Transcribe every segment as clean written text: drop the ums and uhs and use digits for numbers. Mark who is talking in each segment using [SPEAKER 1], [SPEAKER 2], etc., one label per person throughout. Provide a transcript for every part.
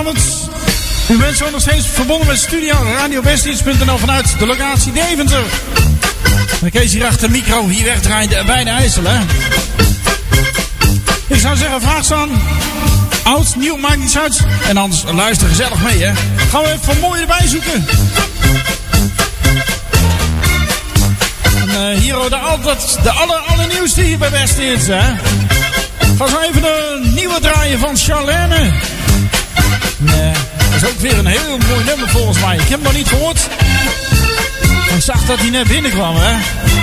[SPEAKER 1] goedenavond. U bent zo nog steeds verbonden met studio radiowesthits.nl vanuit de locatie Deventer. En Kees hier achter de micro, hier wegdraaien bij de IJssel, hè. Ik zou zeggen, vraag staan. Oud, nieuw, maakt niets uit. En anders luister gezellig mee, hè. Gaan we even wat mooi erbij zoeken. En hier hoorde altijd de allernieuwste hier bij Westhits, hè. Gaan zo even een nieuwe draaien van Charlene. Nee, dat is ook weer een heel mooi nummer volgens mij. Ik heb hem nog niet gehoord. Ik zag dat hij net binnenkwam, hè.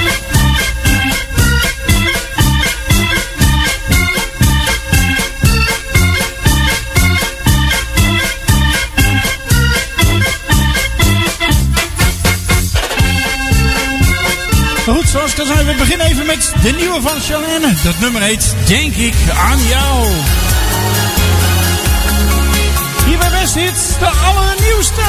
[SPEAKER 1] Goed, zoals ik al zei, we beginnen even met de nieuwe van Charlene. Dat nummer heet Denk ik aan jou. Hier bij Westhits, de allernieuwste.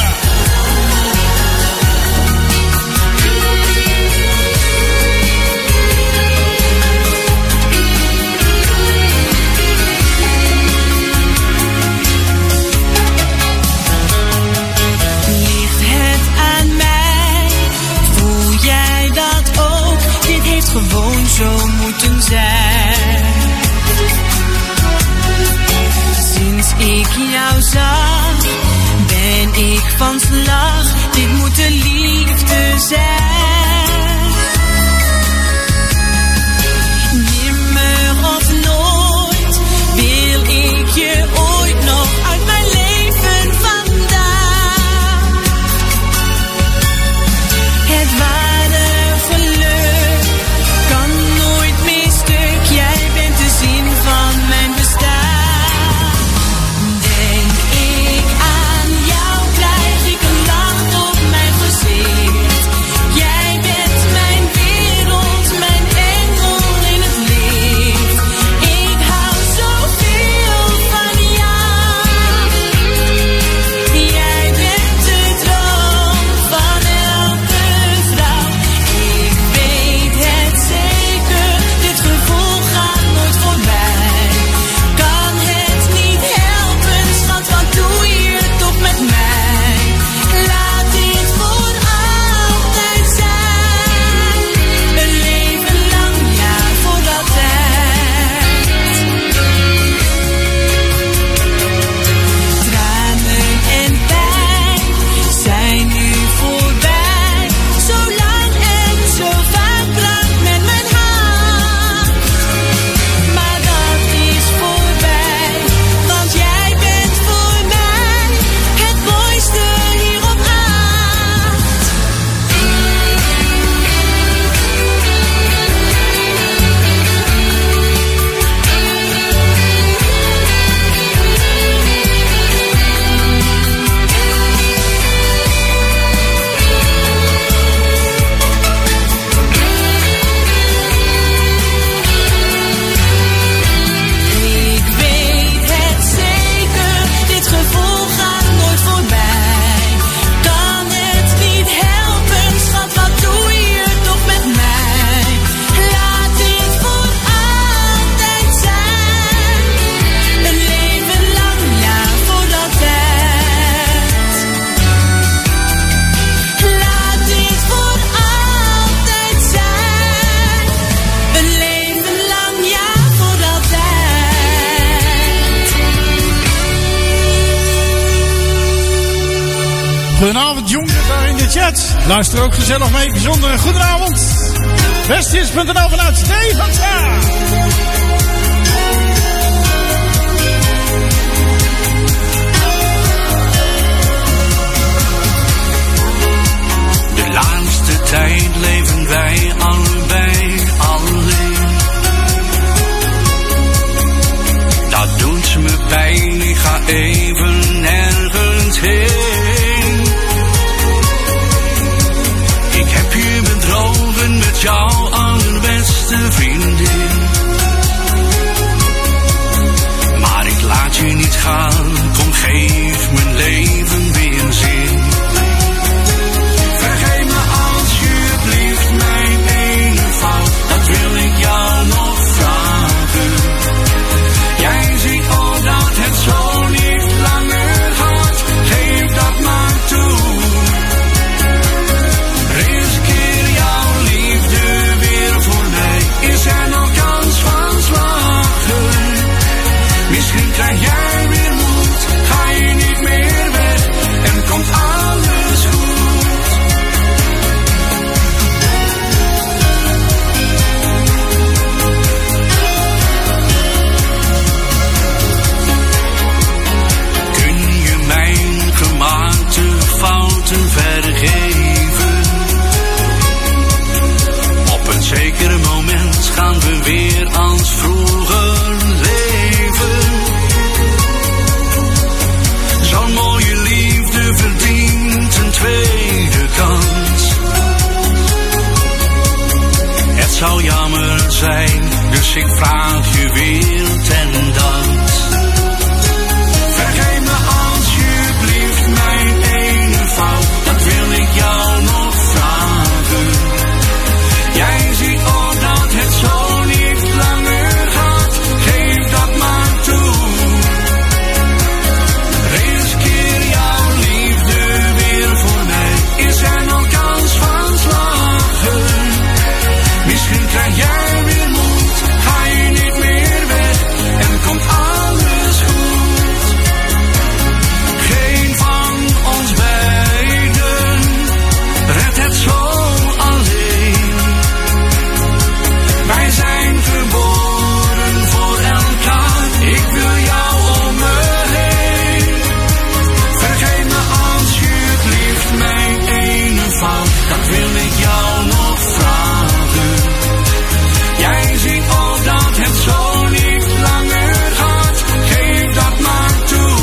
[SPEAKER 2] Ligt het aan mij? Voel jij dat ook? Dit heeft gewoon zo moeten zijn. Sinds ik jou zag, ben ik van slag. Dit moet de liefde zijn. Nimmer of nooit wil ik je ooit nog uit mijn leven vandaan. Het ware geluk kan nooit meer stuk. Jij bent de zin van mijn bestaan.
[SPEAKER 1] Goedenavond jongen daar in de chat. Luister ook gezellig mee. Bijzondere goedenavond. Westhits.nl vanuit Deventer.
[SPEAKER 3] De laatste tijd leven wij allebei alleen. Dat doet me pijn, ik ga even nergens heen. Ik heb je bedrogen met jouw allerbeste vriendin. Maar ik laat je niet gaan, kom geef mijn leven weer zin. Vergeet me alsjeblieft mijn ene fout, dat wil ik jou nog vragen. Jij ziet ook dat het zo niet laat. zijn, dus ik vraag je wilt en dat. Vergeef me alsjeblieft mijn ene fout, dat wil ik jou nog vragen. Jij ziet ook dat het zo niet langer gaat, geef dat maar toe. Riskeer jouw liefde weer voor mij, is er nog kans van slagen? Misschien krijg jij weer moed, ga je niet meer weg en komt alles goed. Geen van ons beiden redt het zo alleen. Wij zijn geboren voor elkaar, ik wil jou om me heen. Vergeet me alsjeblieft mijn ene fout, dat wil ik jou nog vragen. Jij ziet ook dat het zo niet langer gaat, geef dat maar toe.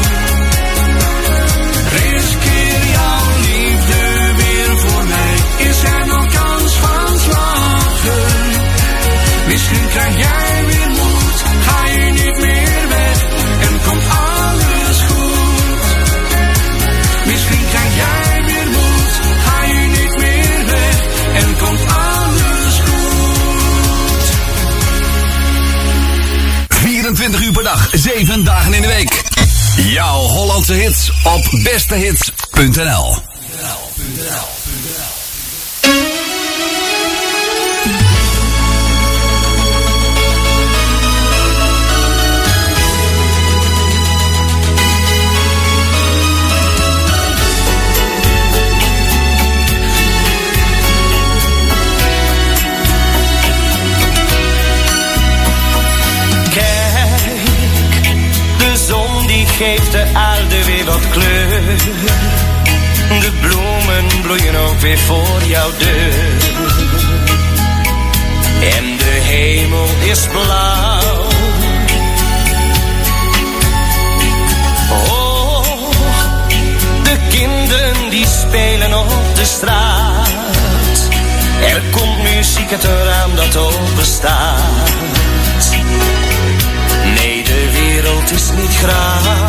[SPEAKER 3] Riskeer jouw liefde weer voor mij, is er nog kans van slagen? Misschien krijg jij weer moed, ga je niet meer weg en komt alles goed. Misschien krijg jij weer moed, ga je niet meer weg en komt alles goed.
[SPEAKER 4] 24 uur per dag, 7 dagen in de week. Jouw Hollandse hits op bestehits.nl.
[SPEAKER 5] Geeft de aarde weer wat kleur. De bloemen bloeien ook weer voor jouw deur. En de hemel is blauw. Oh, de kinderen die spelen op de straat. Er komt muziek uit een raam dat open staat. Nee, de wereld is niet grauw.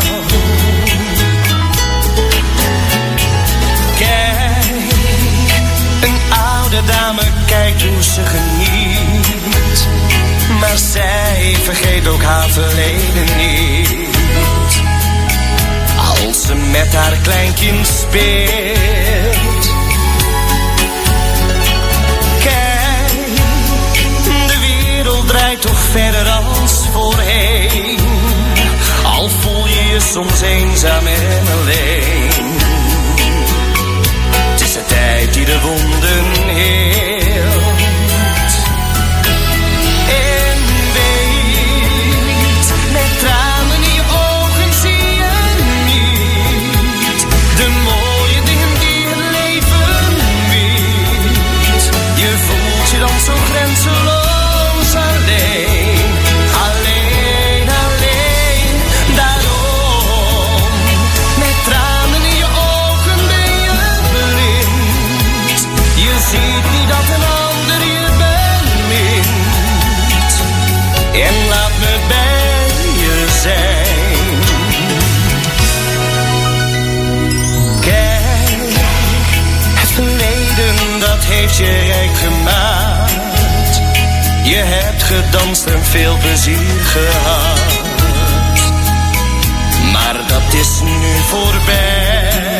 [SPEAKER 5] Kijk, een oude dame kijkt hoe ze geniet. Maar zij vergeet ook haar verleden niet. Als ze met haar kleinkind speelt. Kijk, de wereld draait toch verder als voorheen. Al voel je je soms eenzaam en alleen. Het is de tijd die de wonden heelt. En weet, met tranen in je ogen zie je niet de mooie dingen die het leven biedt. Je voelt je dan zo grenzeloos alleen. En laat me bij je zijn. Kijk, het verleden dat heeft je rijk gemaakt. Je hebt gedanst en veel plezier gehad. Maar dat is nu voorbij.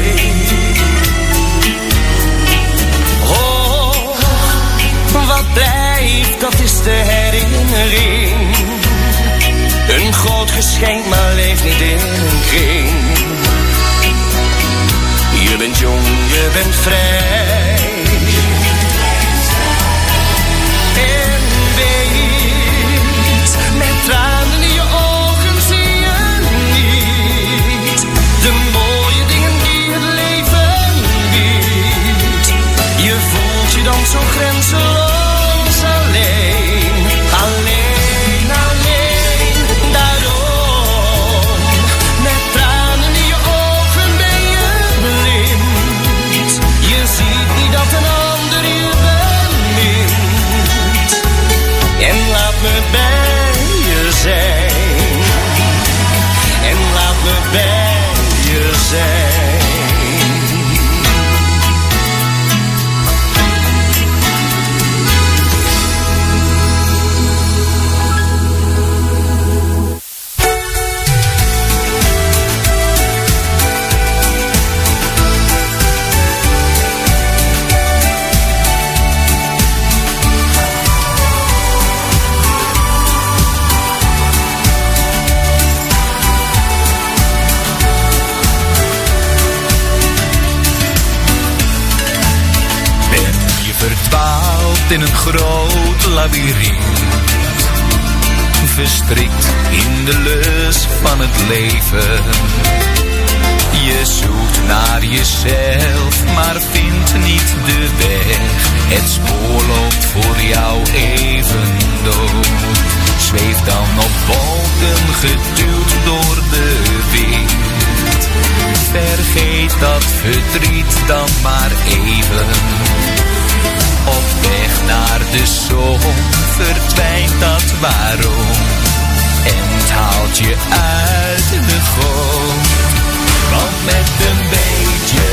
[SPEAKER 5] Oh, wat blijft, dat is de herinnering. Een groot geschenk, maar leeft niet in een kring. Je bent jong, je bent vrij. En weet, met tranen in je ogen zie je niet de mooie dingen die het leven biedt. Je voelt je dan zo grenzeloos alleen. Alleen, alleen, daarom. Met tranen in je ogen ben je blind. Je ziet
[SPEAKER 6] in een groot labyrint, verstrikt in de lust van het leven. Je zoekt naar jezelf, maar vindt niet de weg. Het spoor loopt voor jou even dood. Zweef dan op wolken, geduwd door de wind. Vergeet dat verdriet dan maar even. Op weg naar de zon verdwijnt dat waarom. En het haalt je uit de grond. Want met een beetje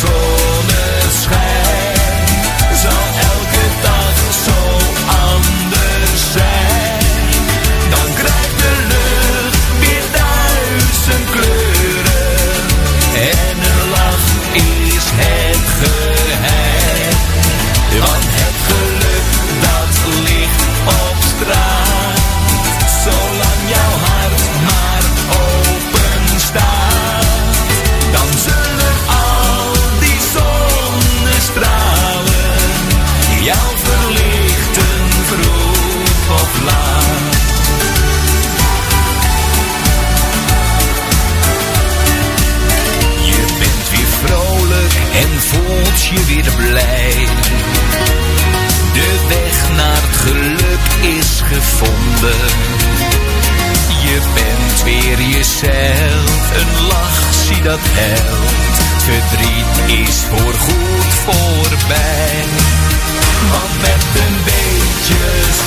[SPEAKER 6] zonneschijn zal elke dag zo anders zijn. Dan krijgt de lucht weer 1000 kleuren. En een lach is het geheim. Want het geluk dat ligt op straat. Zolang jouw hart maar open staat, dan zullen al die zonnestralen jou verlichten, vroeg of laat. Je bent weer vrolijk en voelt je weer blij. De weg naar het geluk is gevonden. Je bent weer jezelf, een lach, zie dat helpt. Verdriet is voorgoed voorbij. Want met een beetje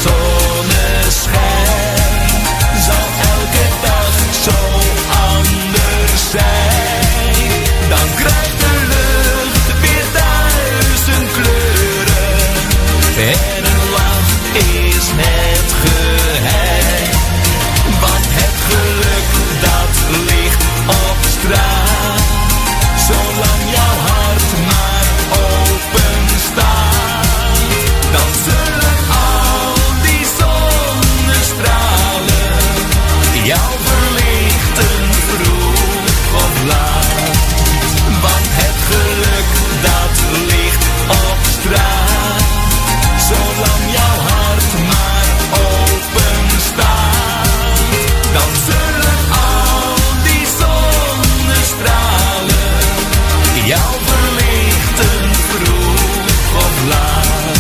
[SPEAKER 6] zonneschijn zal elke dag zo anders zijn. Dan krijgt de lucht weer 1000 kleuren. En een lach is het geheim. Want het geluk dat ligt op straat. Zolang jouw hart maar open staat, dan zullen al die zonnestralen jou verlichten, vroeg of laat. Want het geluk dat ligt op straat. Zolang jouw hart maar open staat, dan zullen al die zonnestralen jou verlichten, vroeg of laat.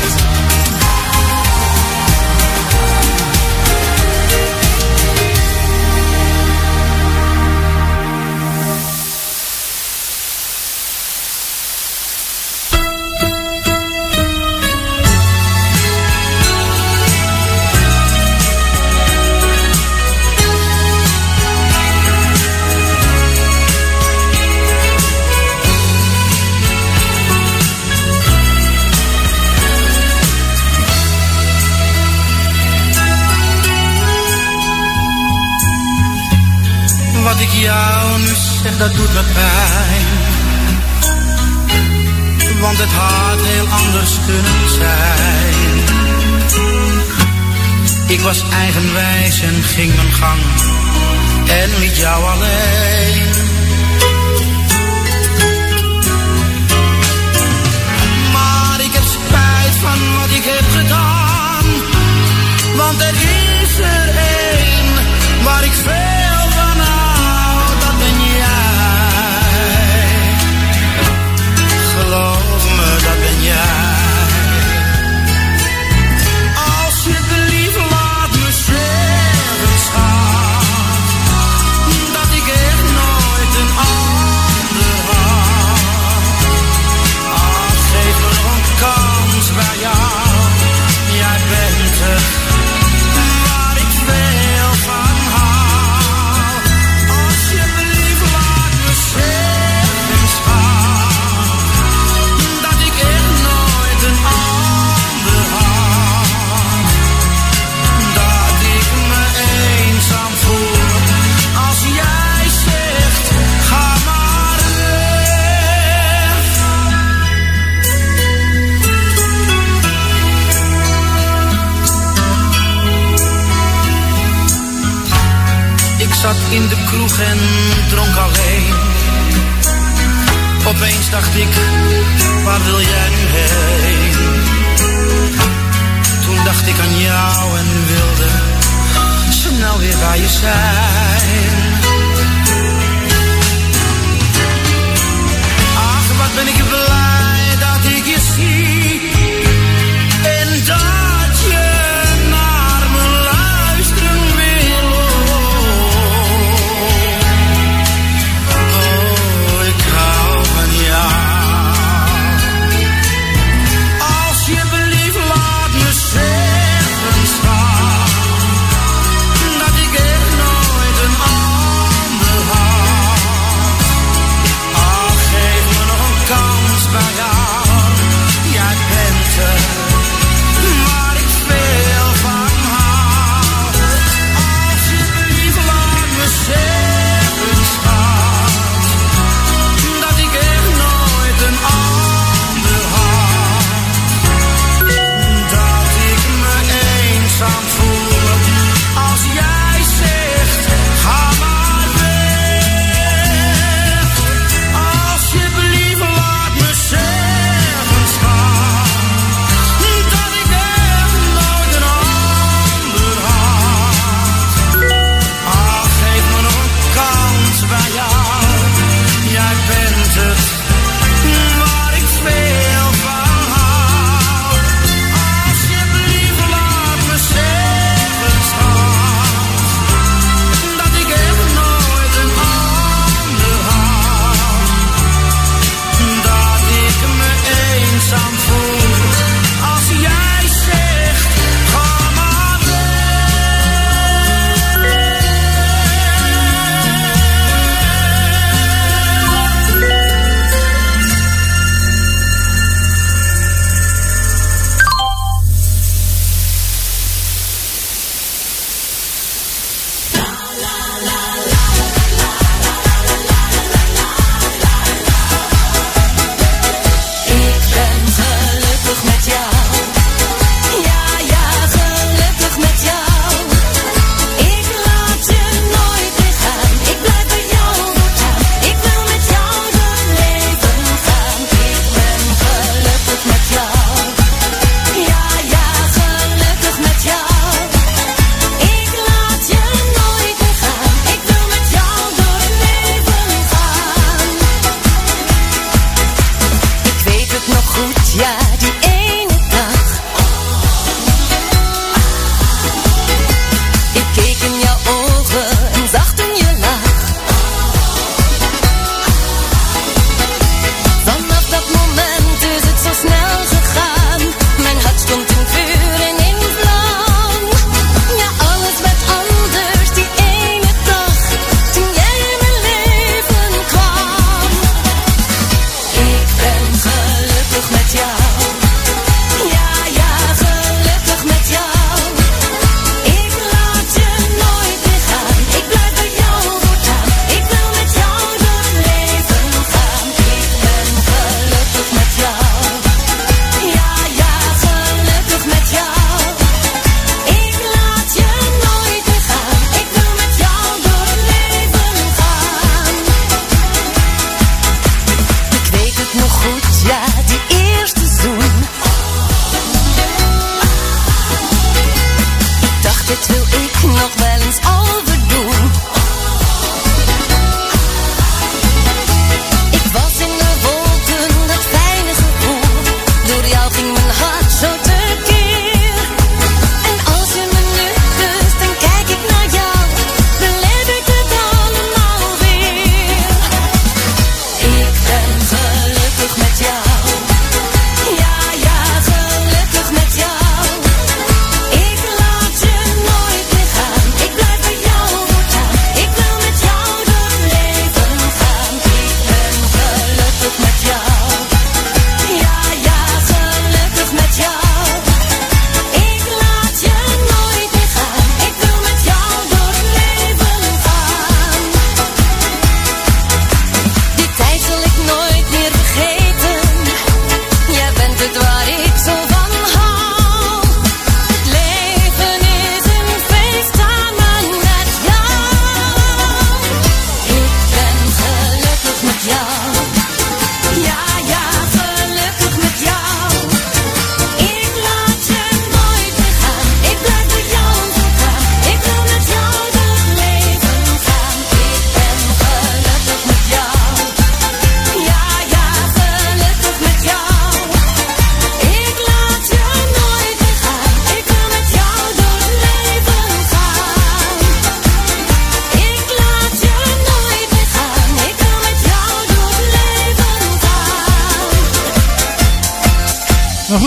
[SPEAKER 7] Wat ik jou nu zeg, dat doet me pijn. Want het had heel anders kunnen zijn. Ik was eigenwijs en ging mijn gang en liet jou alleen. Maar ik heb spijt van wat ik heb gedaan. Want er is er één waar ik veel van hou, dat ben jij. Geloof me, dat ben jij. Alsjeblieft, laat me zeggen, schat, dat ik echt nooit een ander had. Ach, geef me nog een kans bij jou. Jij bent het waar ik veel van hou. Alsjeblieft, laat me zeggen, schat, dat ik echt nooit een ander had. Dat ik me eenzaam voel als jij zegt, ga maar weg. Ik zat in de kroeg en dronk alleen. Opeens dacht ik, waar wil jij nu heen? dacht ik aan jou en wilde snel weer bij je zijn. Ach, wat ben ik blij dat ik je zie en dat je naar me luisteren wil. Oh, ik hou van jou. Als je belieft, laat me zeggen, schat, dat ik echt nooit een ander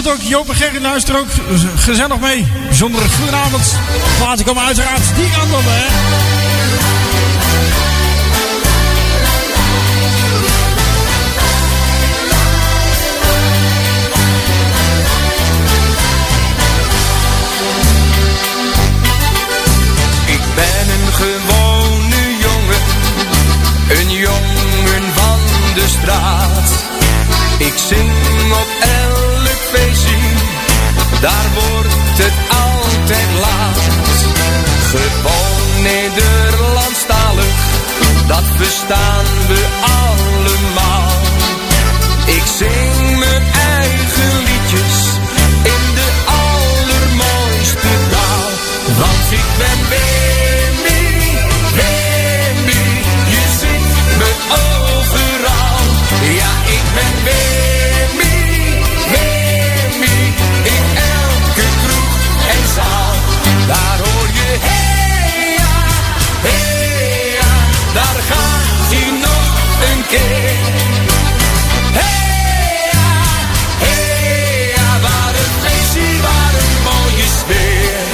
[SPEAKER 1] goed ook. Joop en Gerrit luisteren ook gezellig mee. Bijzondere goedenavond. Laten komen uiteraard die andere, hè.
[SPEAKER 5] Ik ben een gewone jongen, een jongen van de straat. Ik zing op elk feestje, daar wordt het altijd laat. Gewoon Nederlandstalig, dat verstaan we allemaal. Ik zing mijn eigen liedjes in de allermooiste taal. Want ik ben Wimmy, Wimmy, je ziet me overal. Ja, ik ben Wimmy, Wimmy, in elke kroeg en zaal. Daar hoor je hey ja, daar gaat hij nog een keer. Hey ja, waar een feestje, waar een mooie sfeer.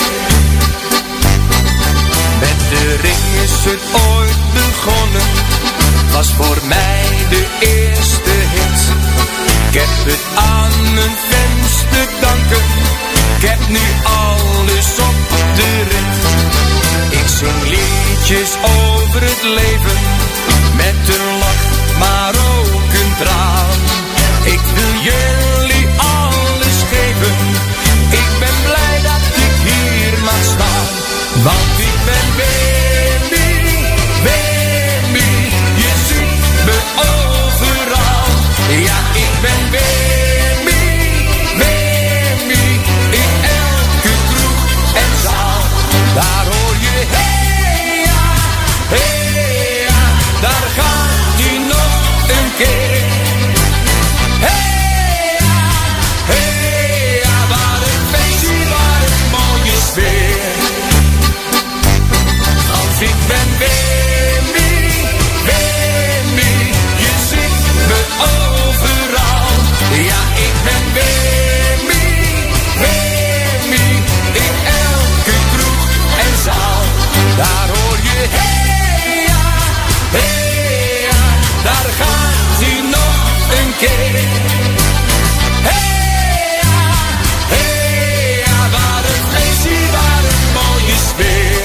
[SPEAKER 5] Met de ring is het ooit begonnen, was voor mij de eerste hit. Ik heb het aan mijn fans te danken, ik heb nu alles op de rit. Ik zing liedjes over het leven, met een lach, maar ook een traan. Ik wil jullie alles geven, ik ben blij dat ik hier mag staan. Want ik ben Wimmy, Wimmy, je ziet me overal. Ja, ik ben Wimmy, Wimmy, in elke kroeg en zaal. Daar hoor je hey ja, daar gaat hij nog een keer. Hey ja, waar een feestje, waar een mooie sfeer. Want ik ben Wimmy, Wimmy, je ziet me overal. Ja, ik ben Wimmy, Wimmy, in elke kroeg en zaal. Daar hoor je hey ja, daar gaat hij nog een keer. Hey ja, waar een feestje, waar een mooie sfeer.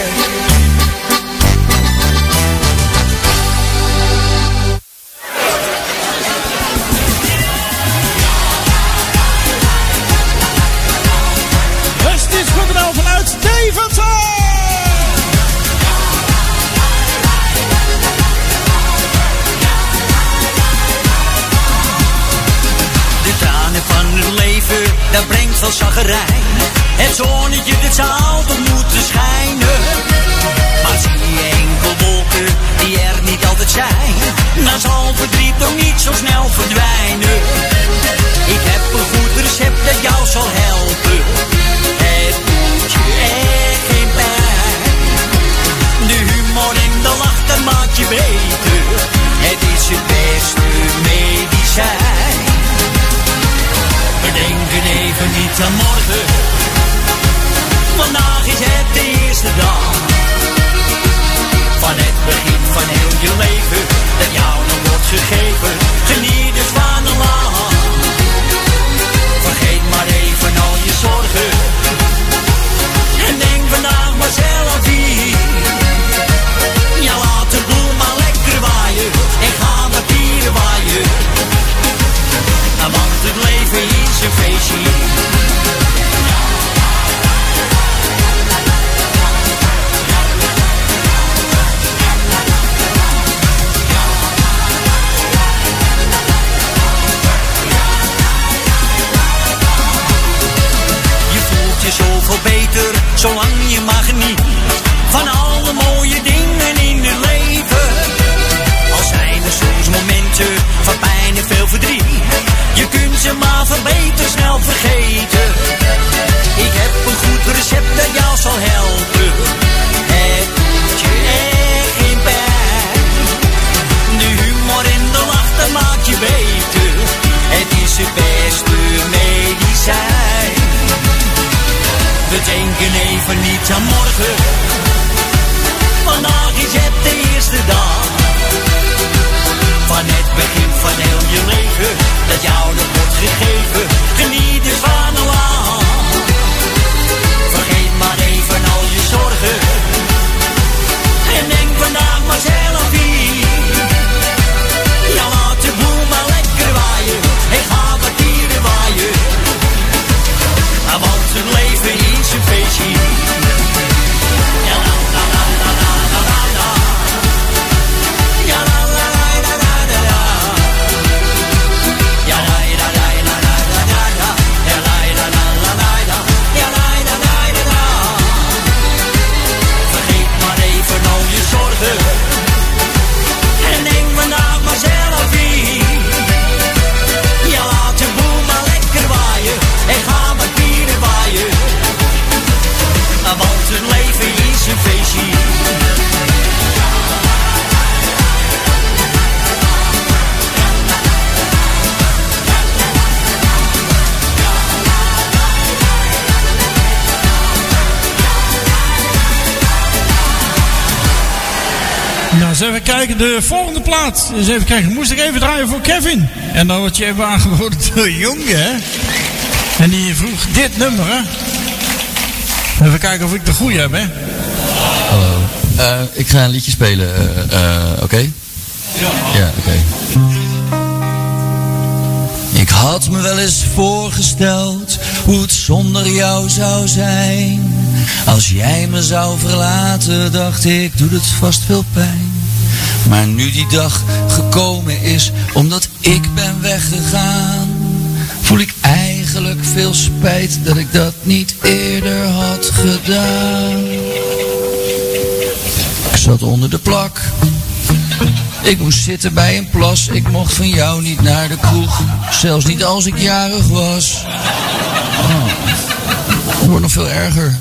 [SPEAKER 1] Westis.nl vanuit Deventer.
[SPEAKER 8] De tranen van het leven, dat brengt veel chaggerijn. Het zonnetje, dat zou toch moeten schijnen. Maar zie je enkel wolken die er niet altijd zijn, dan zal verdriet ook niet zo snel verdwijnen. Ik heb een goed recept dat jou zal helpen. Het doet je echt geen pijn. De humor en de lach, dat maakt je beter. Het is het beste medicijn. We denken even niet aan morgen. Vandaag is het de eerste dag van het begin van heel je leven, dat jou nog wordt gegeven. Geniet dus van een lach. Vergeet maar even al je zorgen en denk vandaag maar zelf wie. Ja, laat de boel maar lekker waaien en ga maar pieren waaien. Want het leven is een feestje. Zoveel beter, zolang je maar geniet van alle mooie dingen in het leven. Al zijn er soms momenten van pijn en veel verdriet, je kunt ze maar veel beter snel vergeten. Ik heb een goed recept dat jou zal helpen. Het doet je echt geen pijn. De humor en de lach, dat maakt je beter. Het is het beste medicijn.
[SPEAKER 1] eens even kijken. De volgende plaat. Eens even kijken. Moest ik even draaien voor Kevin. En dan word je even aangeboden door Jonge, hè. En die vroeg dit nummer, hè. Even kijken of ik de goede heb, hè.
[SPEAKER 9] Hallo. Ik ga een liedje spelen. Oké? Ja, oké. Ik had me wel eens voorgesteld hoe het zonder jou zou zijn. Als jij me zou verlaten, dacht ik, doet het vast veel pijn. Maar nu die dag gekomen is, omdat ik ben weggegaan, voel ik eigenlijk veel spijt dat ik dat niet eerder had gedaan. Ik zat onder de plak. Ik moest zitten bij een plas. Ik mocht van jou niet naar de kroeg. Zelfs niet als ik jarig was. Oh, het wordt nog veel erger.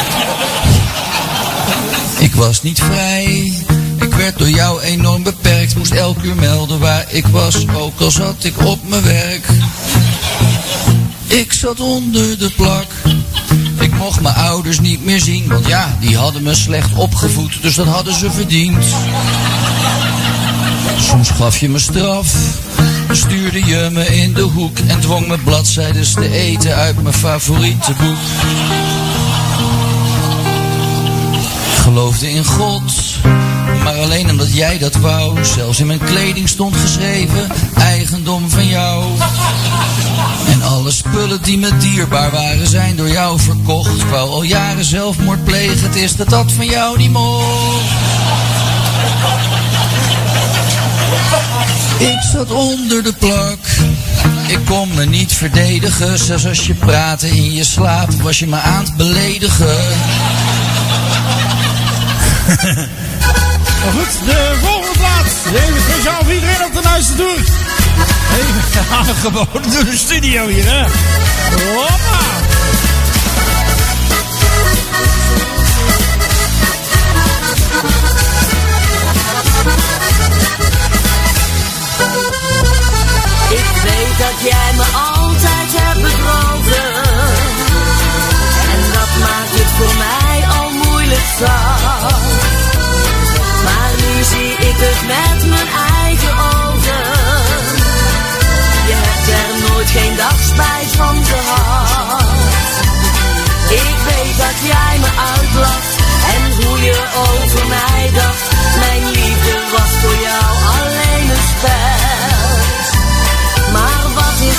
[SPEAKER 9] Ik was niet vrij. Ik werd door jou enorm beperkt. Moest elk uur melden waar ik was, ook al zat ik op mijn werk. Ik zat onder de plak. Ik mocht mijn ouders niet meer zien, want ja, die hadden me slecht opgevoed, dus dat hadden ze verdiend. Soms gaf je me straf, stuurde je me in de hoek en dwong me bladzijdes te eten uit mijn favoriete boek. Ik geloofde in God, maar alleen omdat jij dat wou. Zelfs in mijn kleding stond geschreven, eigendom van jou. En alle spullen die me dierbaar waren, zijn door jou verkocht. Ik wou al jaren zelfmoord plegen, het is dat van jou niet mocht. Ik zat onder de plak. Ik kon me niet verdedigen. Zelfs als je praatte in je slaap, was je me aan het beledigen.
[SPEAKER 1] Maar goed, de volgende plaats. Even speciaal voor iedereen op de Nuiste Tour. Even aangeboden door de studio hier, hè. Hoppa!
[SPEAKER 2] Ik weet dat jij me altijd hebt bedrogen. En dat maakt het voor mij al moeilijk zat. Maar nu zie ik het met mijn eigen ogen. Je hebt er nooit geen dag spijt van gehad. Ik weet dat jij me uitlacht en hoe je over mij dacht. Mijn liefde was voor jou alleen een spel. Maar wat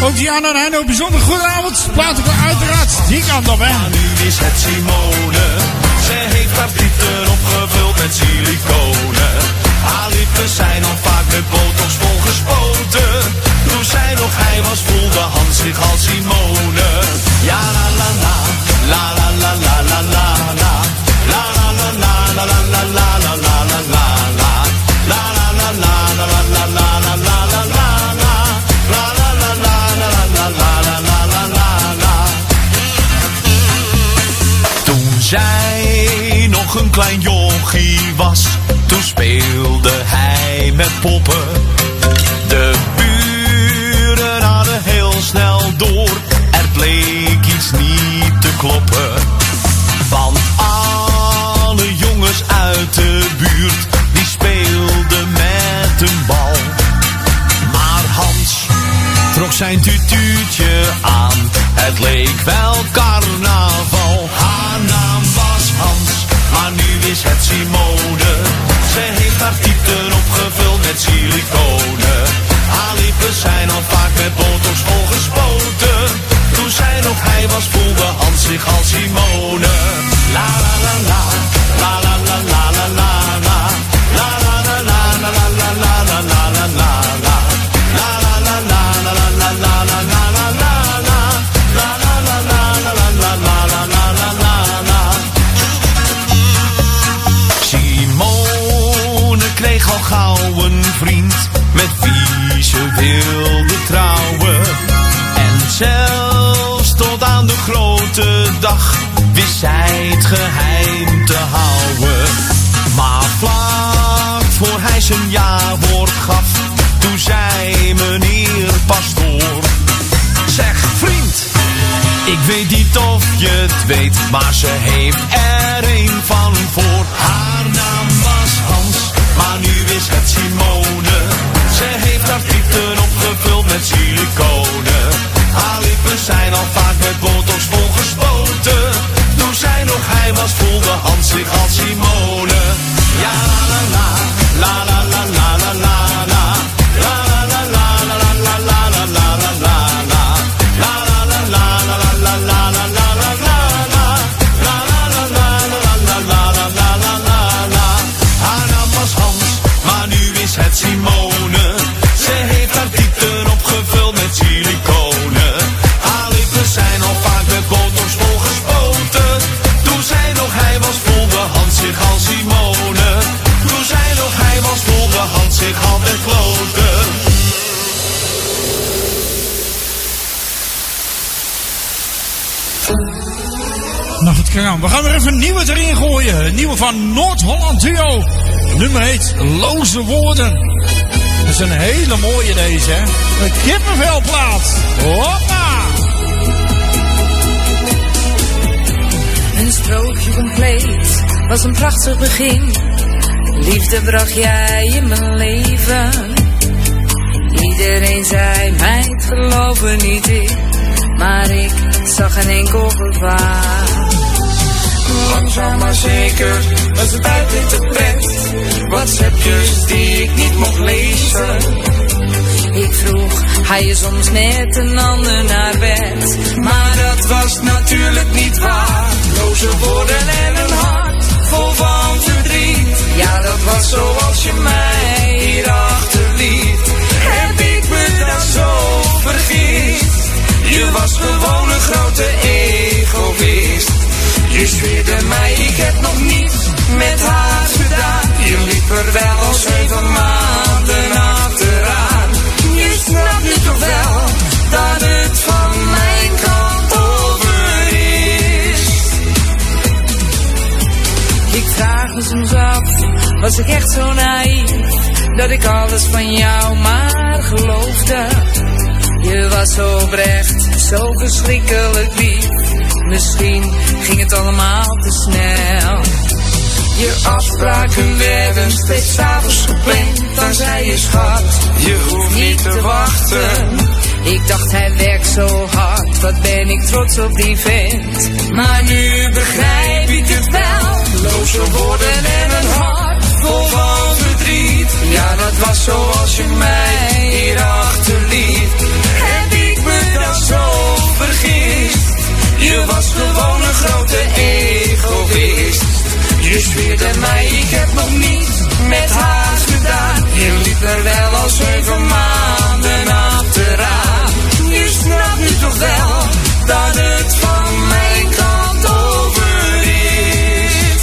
[SPEAKER 1] Ook Diana en Heino, bijzonder goedenavond. Platen uiteraard, die kant op, hè.
[SPEAKER 3] Maar nu is het Simone. Ze heeft haar diepten opgevuld met siliconen. Haar lippen zijn al vaak met botox volgespoten. Toen zij nog hij was, voelde Hans zich als Simone. Ja la la la, la la la la la la la. La la la la la la la la la la la la la. La la la la la la la la la la la la. La la la la la la la la la la la la. Toen zij nog een klein jochie was, toen speelde hij met poppen. De buren hadden heel snel door, er bleek iets niet te kloppen. Want alle jongens uit de buurt, die speelden met een bal. Maar Hans trok zijn tutuutje aan, het leek wel carnaval. Haar naam was Hans, maar nu is het Simone. Ze heeft haar diepten opgevuld met siliconen. Haar lippen zijn al vaak met botox volgespoten. Toen zij nog hij was, voelde Hans zich als Simone. La la la la, la la la la la la la. La la la la la la la la la la la la la. La la la la la la la la la la la la la. La la la la la la la la la la la la. Simone kreeg al gauw een vriend met wie ze wilde trouwen. En zelfs tot aan de grote dag wist zij het geheim te houden. Maar vlak voor hij zijn ja-woord gaf, toen zei meneer pastoor: zeg vriend, ik weet niet of je het weet, maar ze heeft er een van voor. Haar naam was Hans, maar nu is het Simone. Ze heeft haar diepten opgevuld met siliconen. Haar lippen zijn al vaak met botox volgespoten. Toen zij nog hij was, voelde Hans zich als Simone. Ja la la la, la la la la la la la. La la la la la la la la la la la la la. La la la la la la la la la la la la la. La la la la la la la la la la la la. Haar naam was Hans, maar nu is het Simone. Ze heeft haar diepten opgevuld met siliconen. Haar lippen zijn al vaak met botox volgespoten. Toen zij nog hij was, voelde Hans zich als Simone. Toen zij nog hij was, voelde Hans zich altijd kloten.
[SPEAKER 1] Nou goed, kijk aan. We gaan er even een nieuwe erin gooien. Een nieuwe van Noord-Holland Duo. Nummer heet Loze Woorden. Dat is een hele mooie deze, hè. Een kippenvelplaat. Hoppa!
[SPEAKER 10] Een sprookje compleet was een prachtig begin. Liefde bracht jij in mijn leven. Iedereen zei mij het geloven niet in, maar ik zag geen enkel gevaar.
[SPEAKER 5] Langzaam maar zeker was het buiten te pret. WhatsAppjes die ik niet mocht lezen.
[SPEAKER 10] Ik vroeg, ga je soms net een ander naar bed?
[SPEAKER 5] Maar dat was natuurlijk niet waar. Loze woorden en een hart vol van verdriet.
[SPEAKER 10] Ja, dat was zoals je mij
[SPEAKER 5] hier achterliet. Heb ik me dan zo vergist? Je was gewoon een grote egoïst. Je zweerde mij, ik heb nog niets met haar gedaan. Je liep er wel al 7 maanden achteraan. Je snapt nu toch wel dat het van mijn kant over is.
[SPEAKER 10] Ik vraag me soms af, was ik echt zo naïef, dat ik alles van jou maar geloofde? Je was zo oprecht, zo verschrikkelijk lief. Misschien ging het allemaal te snel.
[SPEAKER 5] Je afspraken werden steeds 's avonds gepland. Dan zei je schat, je hoeft niet te wachten.
[SPEAKER 10] Ik dacht hij werkt zo hard, wat ben ik trots op die vent.
[SPEAKER 5] Maar nu begrijp ik het wel. Loze woorden en een hart vol van verdriet. Ja, dat was zoals je mij hier achterliet. Heb ik me Je zweerde mij, ik heb nog niet met haar gedaan. Je liep er wel al 7 maanden achteraan. Je snapt nu toch wel dat het van mijn kant over is.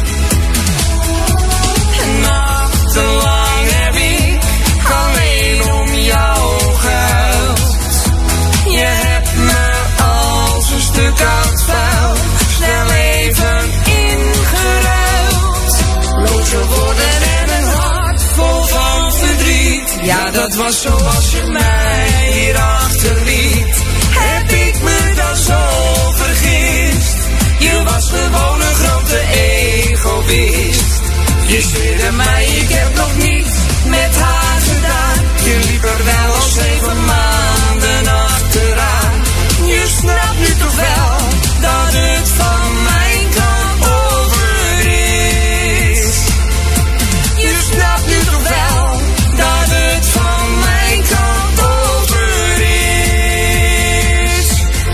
[SPEAKER 5] Nachtenlang heb ik alleen om jou gehuild. Je hebt me als een stuk oud vuil snel even ingeruild. Loze woorden en een hart vol van verdriet. Ja, dat was zoals je mij hier achterliet. Heb ik me dan zo vergist? Je was gewoon een grote egoïst. Je zweerde mij, ik heb nog niet met haar gedaan. Je liep er wel al 7 maanden achteraan. Je snapt nu toch wel dat het van mijn kant over is. Je snapt nu toch wel dat het van mijn kant over is.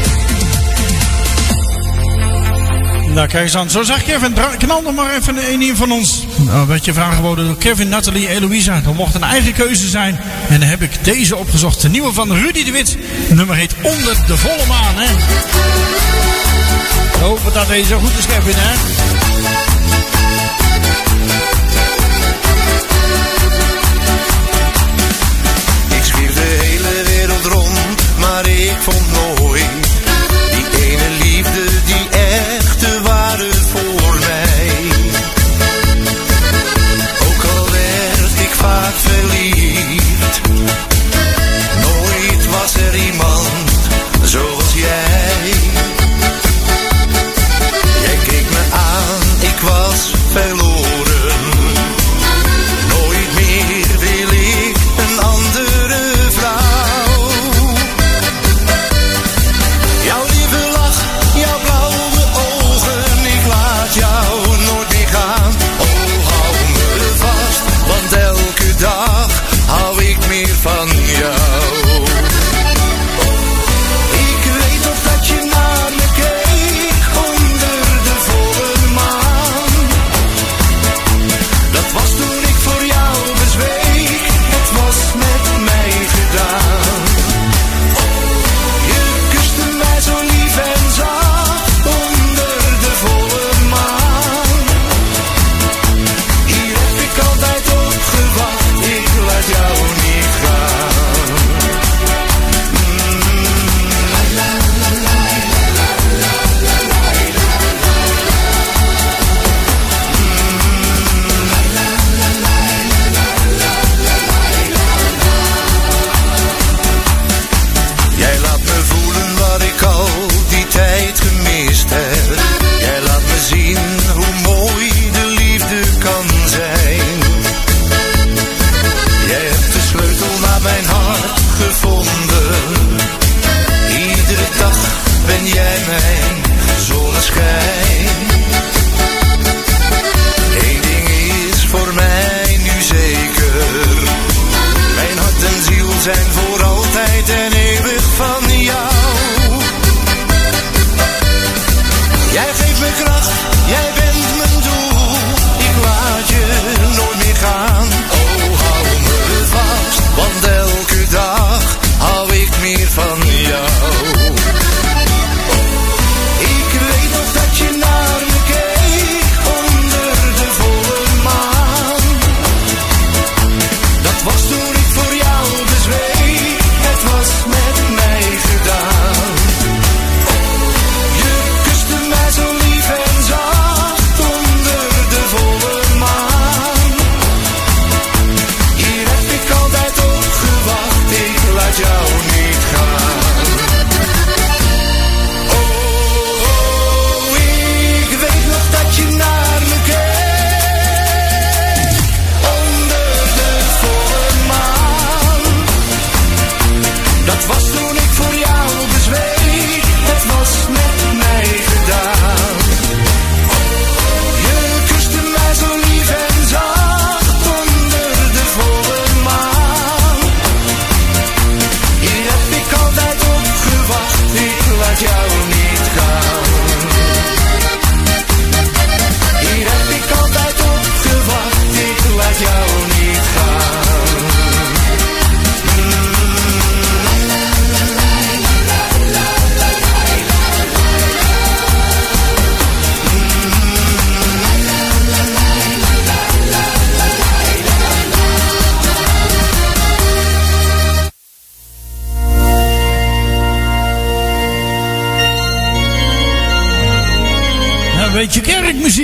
[SPEAKER 1] Nou, kijk eens aan. Zo zag Kevin, knal nog maar even een van ons. Nou, werd je vraag geboden door Kevin, Nathalie, Eloïsa. Dat mocht een eigen keuze zijn. En dan heb ik deze opgezocht. De nieuwe van Rudy de Wit. Het nummer heet Onder de Volle Maan, hè. Ik hoop dat deze zo goed is, Kevin, hè.
[SPEAKER 11] Ik zwierf de hele wereld rond, maar ik vond nooit die ene liefde, die echte ware voor mij. Ook al werd ik vaak verliefd, nooit was er iemand zoals jij. Jij keek me aan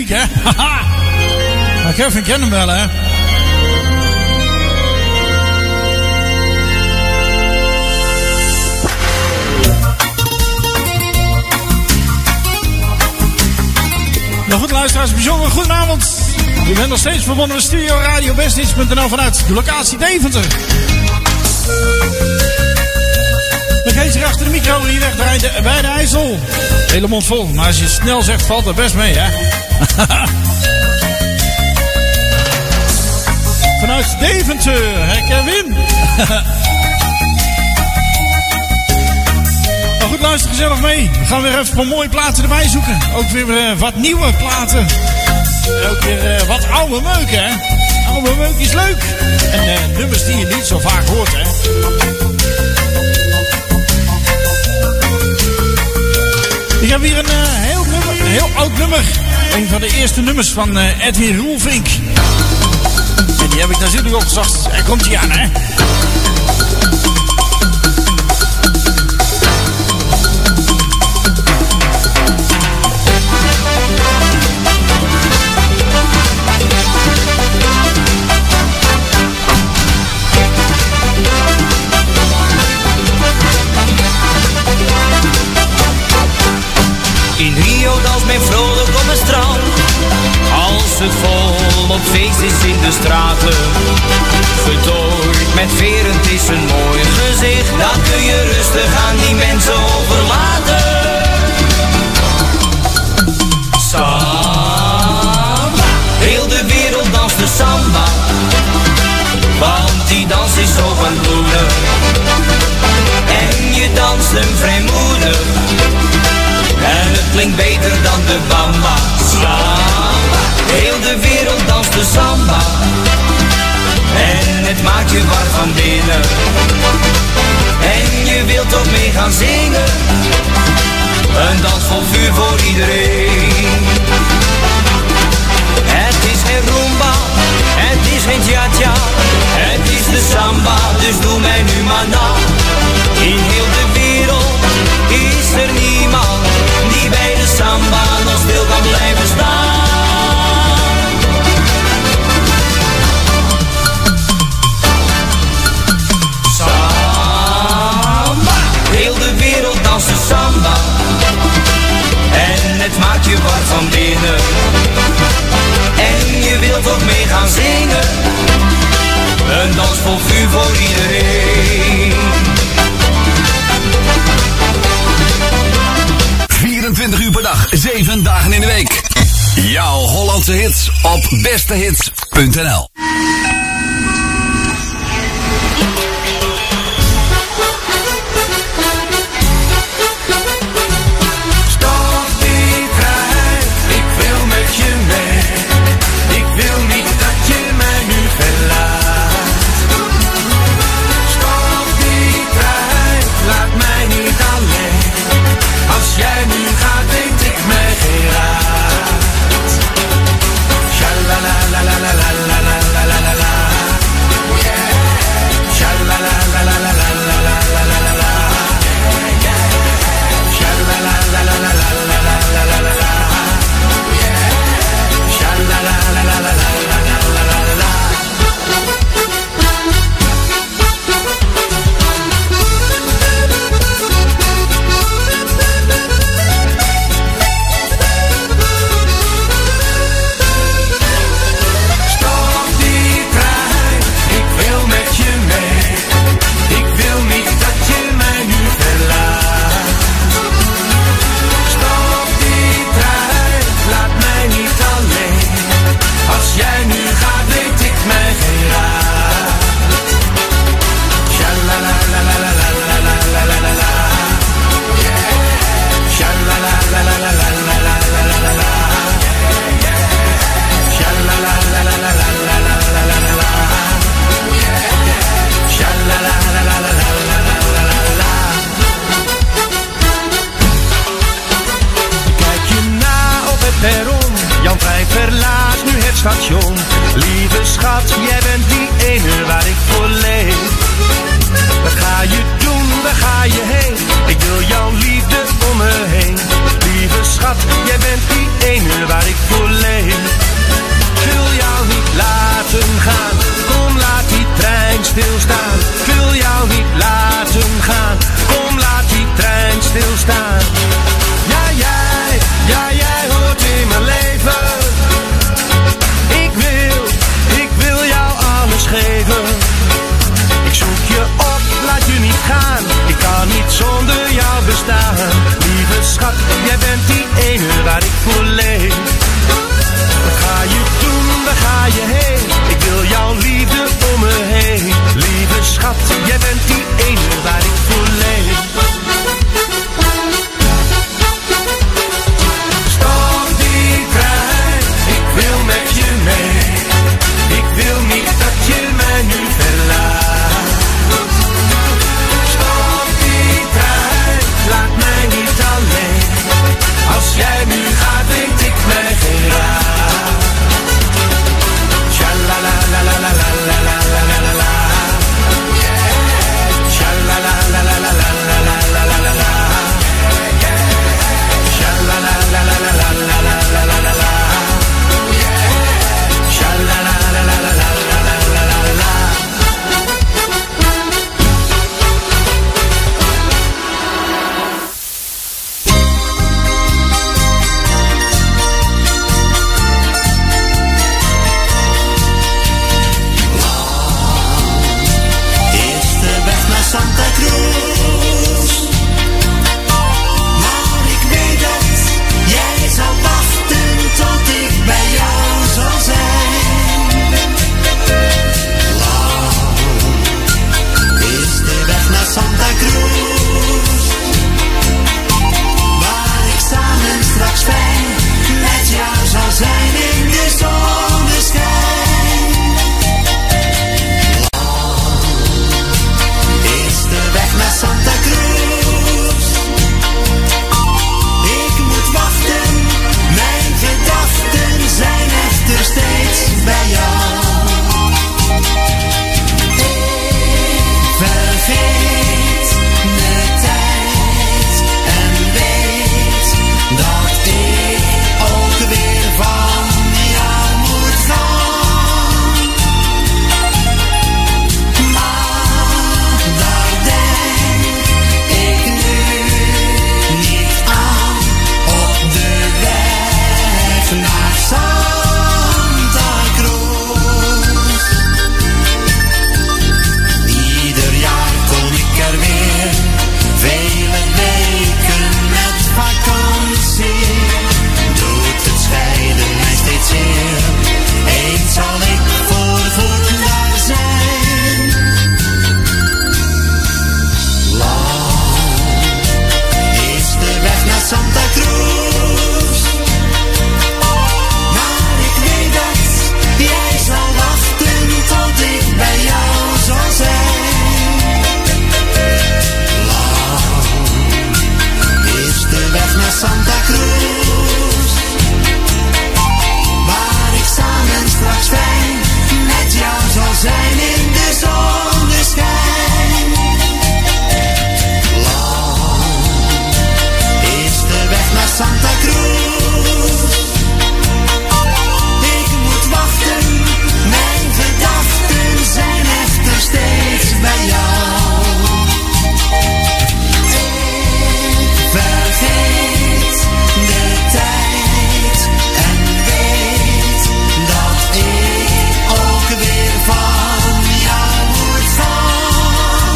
[SPEAKER 1] muziek, hè? Haha. Maar Kevin kent hem wel, hè? Nou goed, luisteraars, bijzonder goedenavond. Je bent nog steeds verbonden met Studio Radio Besthits.nl vanuit de locatie Deventer. Dan geeft zich achter de micro hier wegdraaien bij de IJssel. Hele mond vol, maar als je snel zegt valt er best mee, hè? Vanuit Deventer, hè Kevin? Nou goed, luister gezellig mee. We gaan weer even een paar mooie platen erbij zoeken. Ook weer wat nieuwe platen. Ook weer wat oude meuk, hè? Oude meuk is leuk. En nummers die je niet zo vaak hoort, hè? Ik heb hier een heel oud nummer. Een van de eerste nummers van Edwin Roelvink. En die heb ik natuurlijk opgezocht. Er komt hij aan, hè?
[SPEAKER 8] In Rio danst men vrolijk op het strand. Als het volop feest is in de straatlucht. Getooid met veren, het is een mooi gezicht. Dan kun je rustig aan die mensen overlaten. Samba, heel de wereld danst de samba. Want die dans is zo van bloeden. En je danst hem vrijmoedig. En het klinkt beter dan de bamba. Samba, heel de wereld danst de samba. En het maakt je warm van binnen. En je wilt ook mee gaan zingen. Een dans vol vuur voor iedereen. Het is geen rumba, het is geen cha-cha. Het is de samba, dus doe mij nu maar na. In heel de wereld is er niemand die bij de samba nog stil kan blijven staan. Samba, heel de wereld danst de samba. En het maakt je warm van binnen. En je wilt ook mee gaan zingen. Een dans vol vuur voor iedereen.
[SPEAKER 4] 24 uur per dag, 7 dagen in de week. Jouw Hollandse hits op bestehits.nl.
[SPEAKER 3] Stop die trein, ik wil met je mee. Ik wil niet dat je mij nu verlaat. Stop die trein, laat mij niet alleen. Als jij nu gaat, weet ik mij geen raad. Shalalalalalalalalalalala.
[SPEAKER 11] zonneschijn. Lang is de weg naar Santa Cruz. Ik moet wachten, mijn gedachten zijn echter steeds bij jou. Vergeet de tijd en weet dat ik ook weer van jou moet gaan. Maar daar denk ik nu niet aan op de weg naar Santa Cruz. Ieder jaar kom ik er weer, vele weken met vakantie. Doet het scheiden mij steeds zeer, eens zal ik voorgoed daar zijn. Lang is de weg naar Santa Cruz, maar ik weet dat jij zal wachten tot ik bij jou zal zijn. Is de weg naar Santa Cruz, waar ik samen straks fijn met jou zal zijn in de zonneschijn. Lang is de weg naar Santa Cruz. Ik moet wachten, mijn gedachten zijn echter steeds bij jou. Vergeet de tijd en weet dat ik ook weer van jou moet gaan.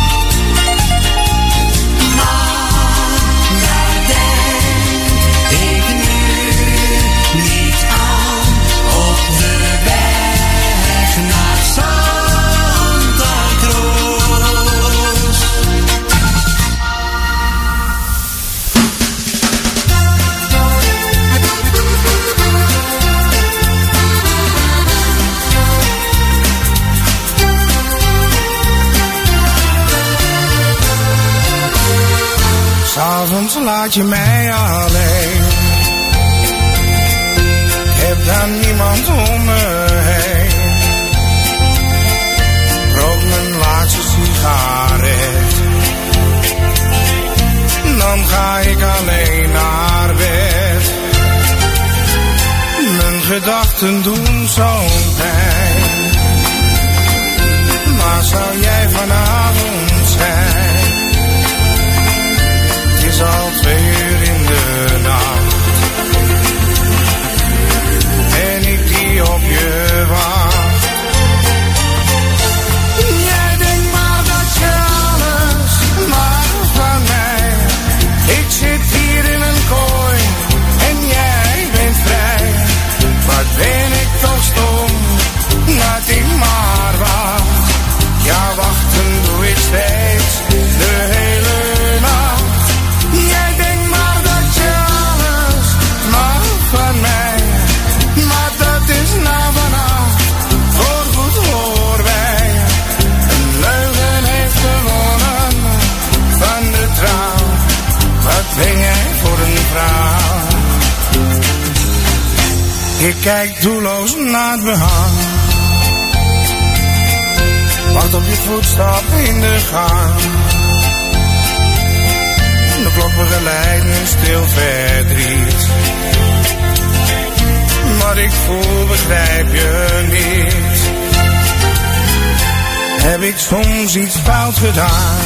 [SPEAKER 11] Maar daar denk ik nu niet aan op de weg naar Santa Cruz.
[SPEAKER 7] S'avonds laat je mij alleen. Ik heb dan niemand om me heen. Rook mijn laatste sigaret. Dan ga ik alleen naar bed. Mijn gedachten doen zo'n pijn. Maar zou jij vanavond zijn? Het is al 2 uur in de nacht en ik die op je wacht. Jij denkt maar dat je alles mag van mij. Ik zit hier in een kooi en jij bent vrij. Wat ben ik toch stom dat ik maar wacht. Ja, wachten doe ik steeds de hele nacht. Jij denkt maar dat je alles mag van mij, maar dat is nou vannacht voorgoed voorbij. Een leugen heeft gewonnen van de trouw. Wat ben jij voor een vrouw? Je kijkt doelloos naar het behang, wacht op je voetstap in de gang. De klok begeleidt nu stil verdriet. Wat ik voel begrijp je niet. Heb ik soms iets fout gedaan?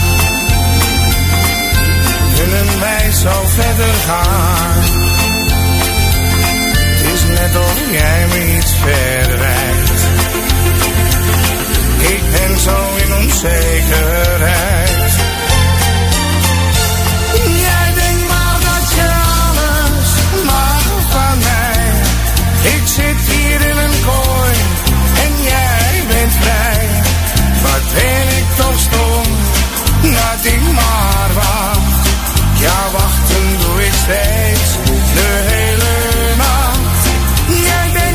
[SPEAKER 7] Kunnen wij zo verder gaan? Het is net of jij me iets verwijt. Ik ben zo in onzekerheid. Jij denkt maar dat je alles mag van mij. Ik zit hier in een kooi en jij bent vrij. Wat ben ik toch stom dat ik maar wacht. Ja, wachten doe ik steeds de hele nacht. Jij denkt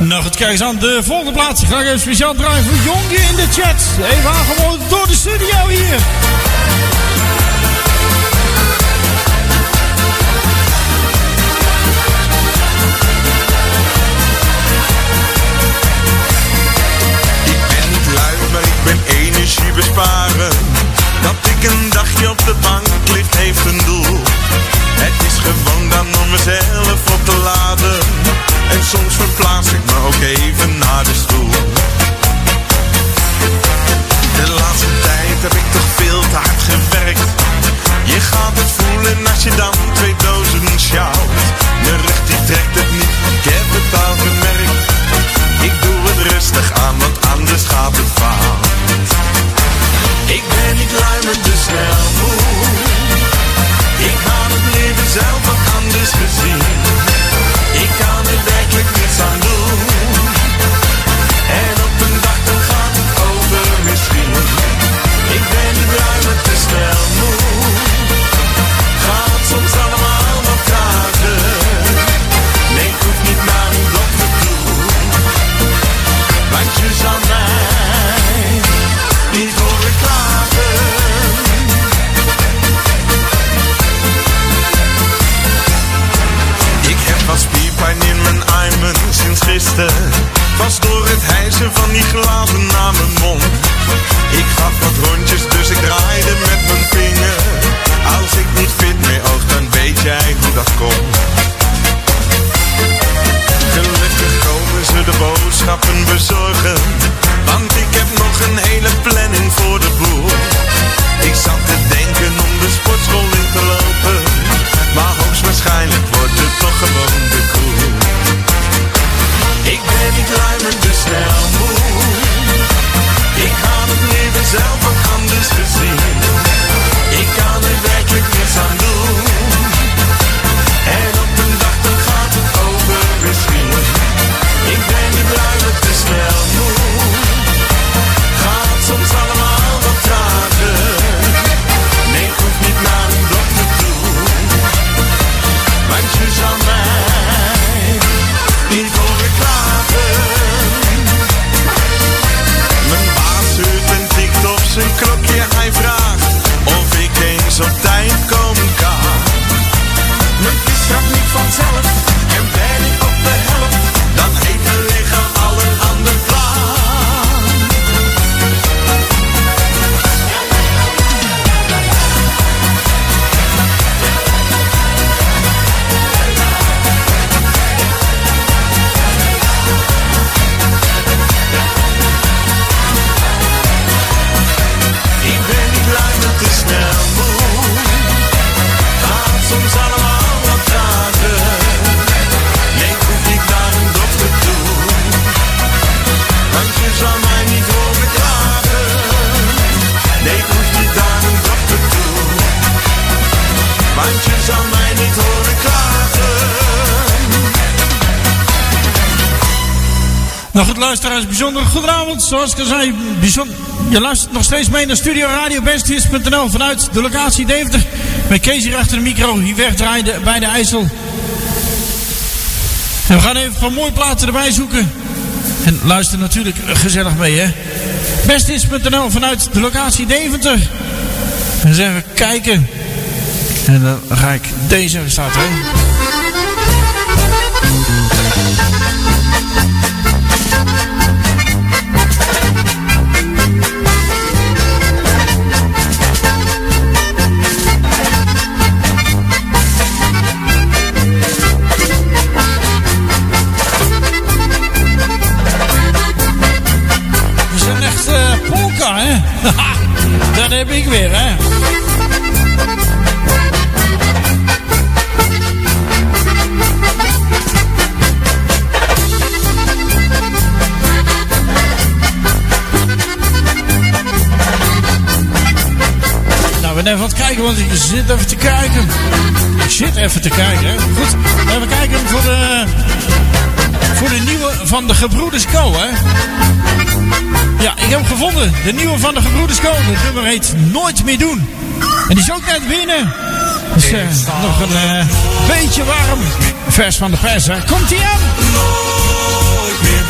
[SPEAKER 1] Nou goed, kijk eens aan. De volgende plaats. Ga ik even speciaal draaien voor Jonge in de chat. Even aangemoedigd door de studio hier.
[SPEAKER 11] Ik ben niet lui, maar ik ben energie besparen. Dat ik een dagje op de bank ligt heeft een doel. Het is gewoon dan om mezelf op te laden. En soms verplaats ik me ook even naar de stoel. De laatste tijd heb ik toch veel te hard gewerkt. Je gaat het voelen als je dan 2 dozen sjouwt. De rug die trekt het niet, ik heb het al gemerkt. Ik doe het rustig aan, want anders gaat het fout. Ik ben niet lui, maar te snel moe. Ik had het leven zelf wat anders gezien. Ik kan er werkelijk niets aan doen. En op een dag dan gaat het over misschien. Ik ben niet lui, maar te snel moe. Gaat soms allemaal wat trager. Nee, ik hoef niet naar een dokter toe. Want je zal mij niet horen klagen. Ik heb wat spierpijn in mijn armen sinds gisteren. Was door het hijsen van die glazen naar mijn mond. Ik gaf wat rondjes, dus ik draaide met mijn vinger. Als ik niet fit meer oog, dan weet jij hoe dat komt. Gelukkig komen ze de boodschappen bezorgen. Want ik heb nog een hele planning voor de boer. Ik zat te denken om de sportschool in te lopen. Maar hoogstwaarschijnlijk wordt het toch gewoon de koe. Ik ben niet lui, maar te snel moe. Ik had het leven zelf wat anders gezien. Ik kan er werkelijk niets aan doen. En op een dag dan gaat het over misschien. Ik ben niet lui, maar te snel moe. Gaat soms allemaal wat trager. Nee, ik hoef niet naar een dokter toe. Want je zal mij niet horen klagen. Mijn baas zeurt en tikt op zijn klokje. Hij vraagt of ik eens op tijd komen kan. Mijn vis gaat niet vanzelf en ben ik op de helft. Dan heeft mijn lichaam al een ander plan. Ik ben niet lui, maar te snel moe. Gaat soms allemaal wat trager. Nee, ik hoef niet naar een dokter toe. Want je zal mij niet horen klagen. Nee, ik hoef niet naar een dokter toe. Want je zal mij niet horen klagen.
[SPEAKER 1] Nou goed, luisteraars, bijzonder goedenavond. Zoals ik al zei, je luistert nog steeds mee naar Studio Radio Besthits.nl vanuit de locatie Deventer. Met Kees hier achter de micro, hier wegdraaien bij de IJssel. En we gaan even een paar mooie platen erbij zoeken. En luister natuurlijk gezellig mee, hè. Besthits.nl vanuit de locatie Deventer. Eens even kijken. En dan ga ik deze even starten, hè. Dat is een echt polka, hè. Dat heb ik weer, hè. Ik ben even aan het kijken, want ik zit even te kijken. Hè. Goed, even kijken voor de nieuwe van de Gebroeders Co, hè. Ja, ik heb hem gevonden. De nieuwe van de Gebroeders Co. Het nummer heet Nooit meer doen. En die is ook net binnen. Dus nog een beetje warm. Vers van de pers, hè. Komt-ie aan?
[SPEAKER 11] Nooit meer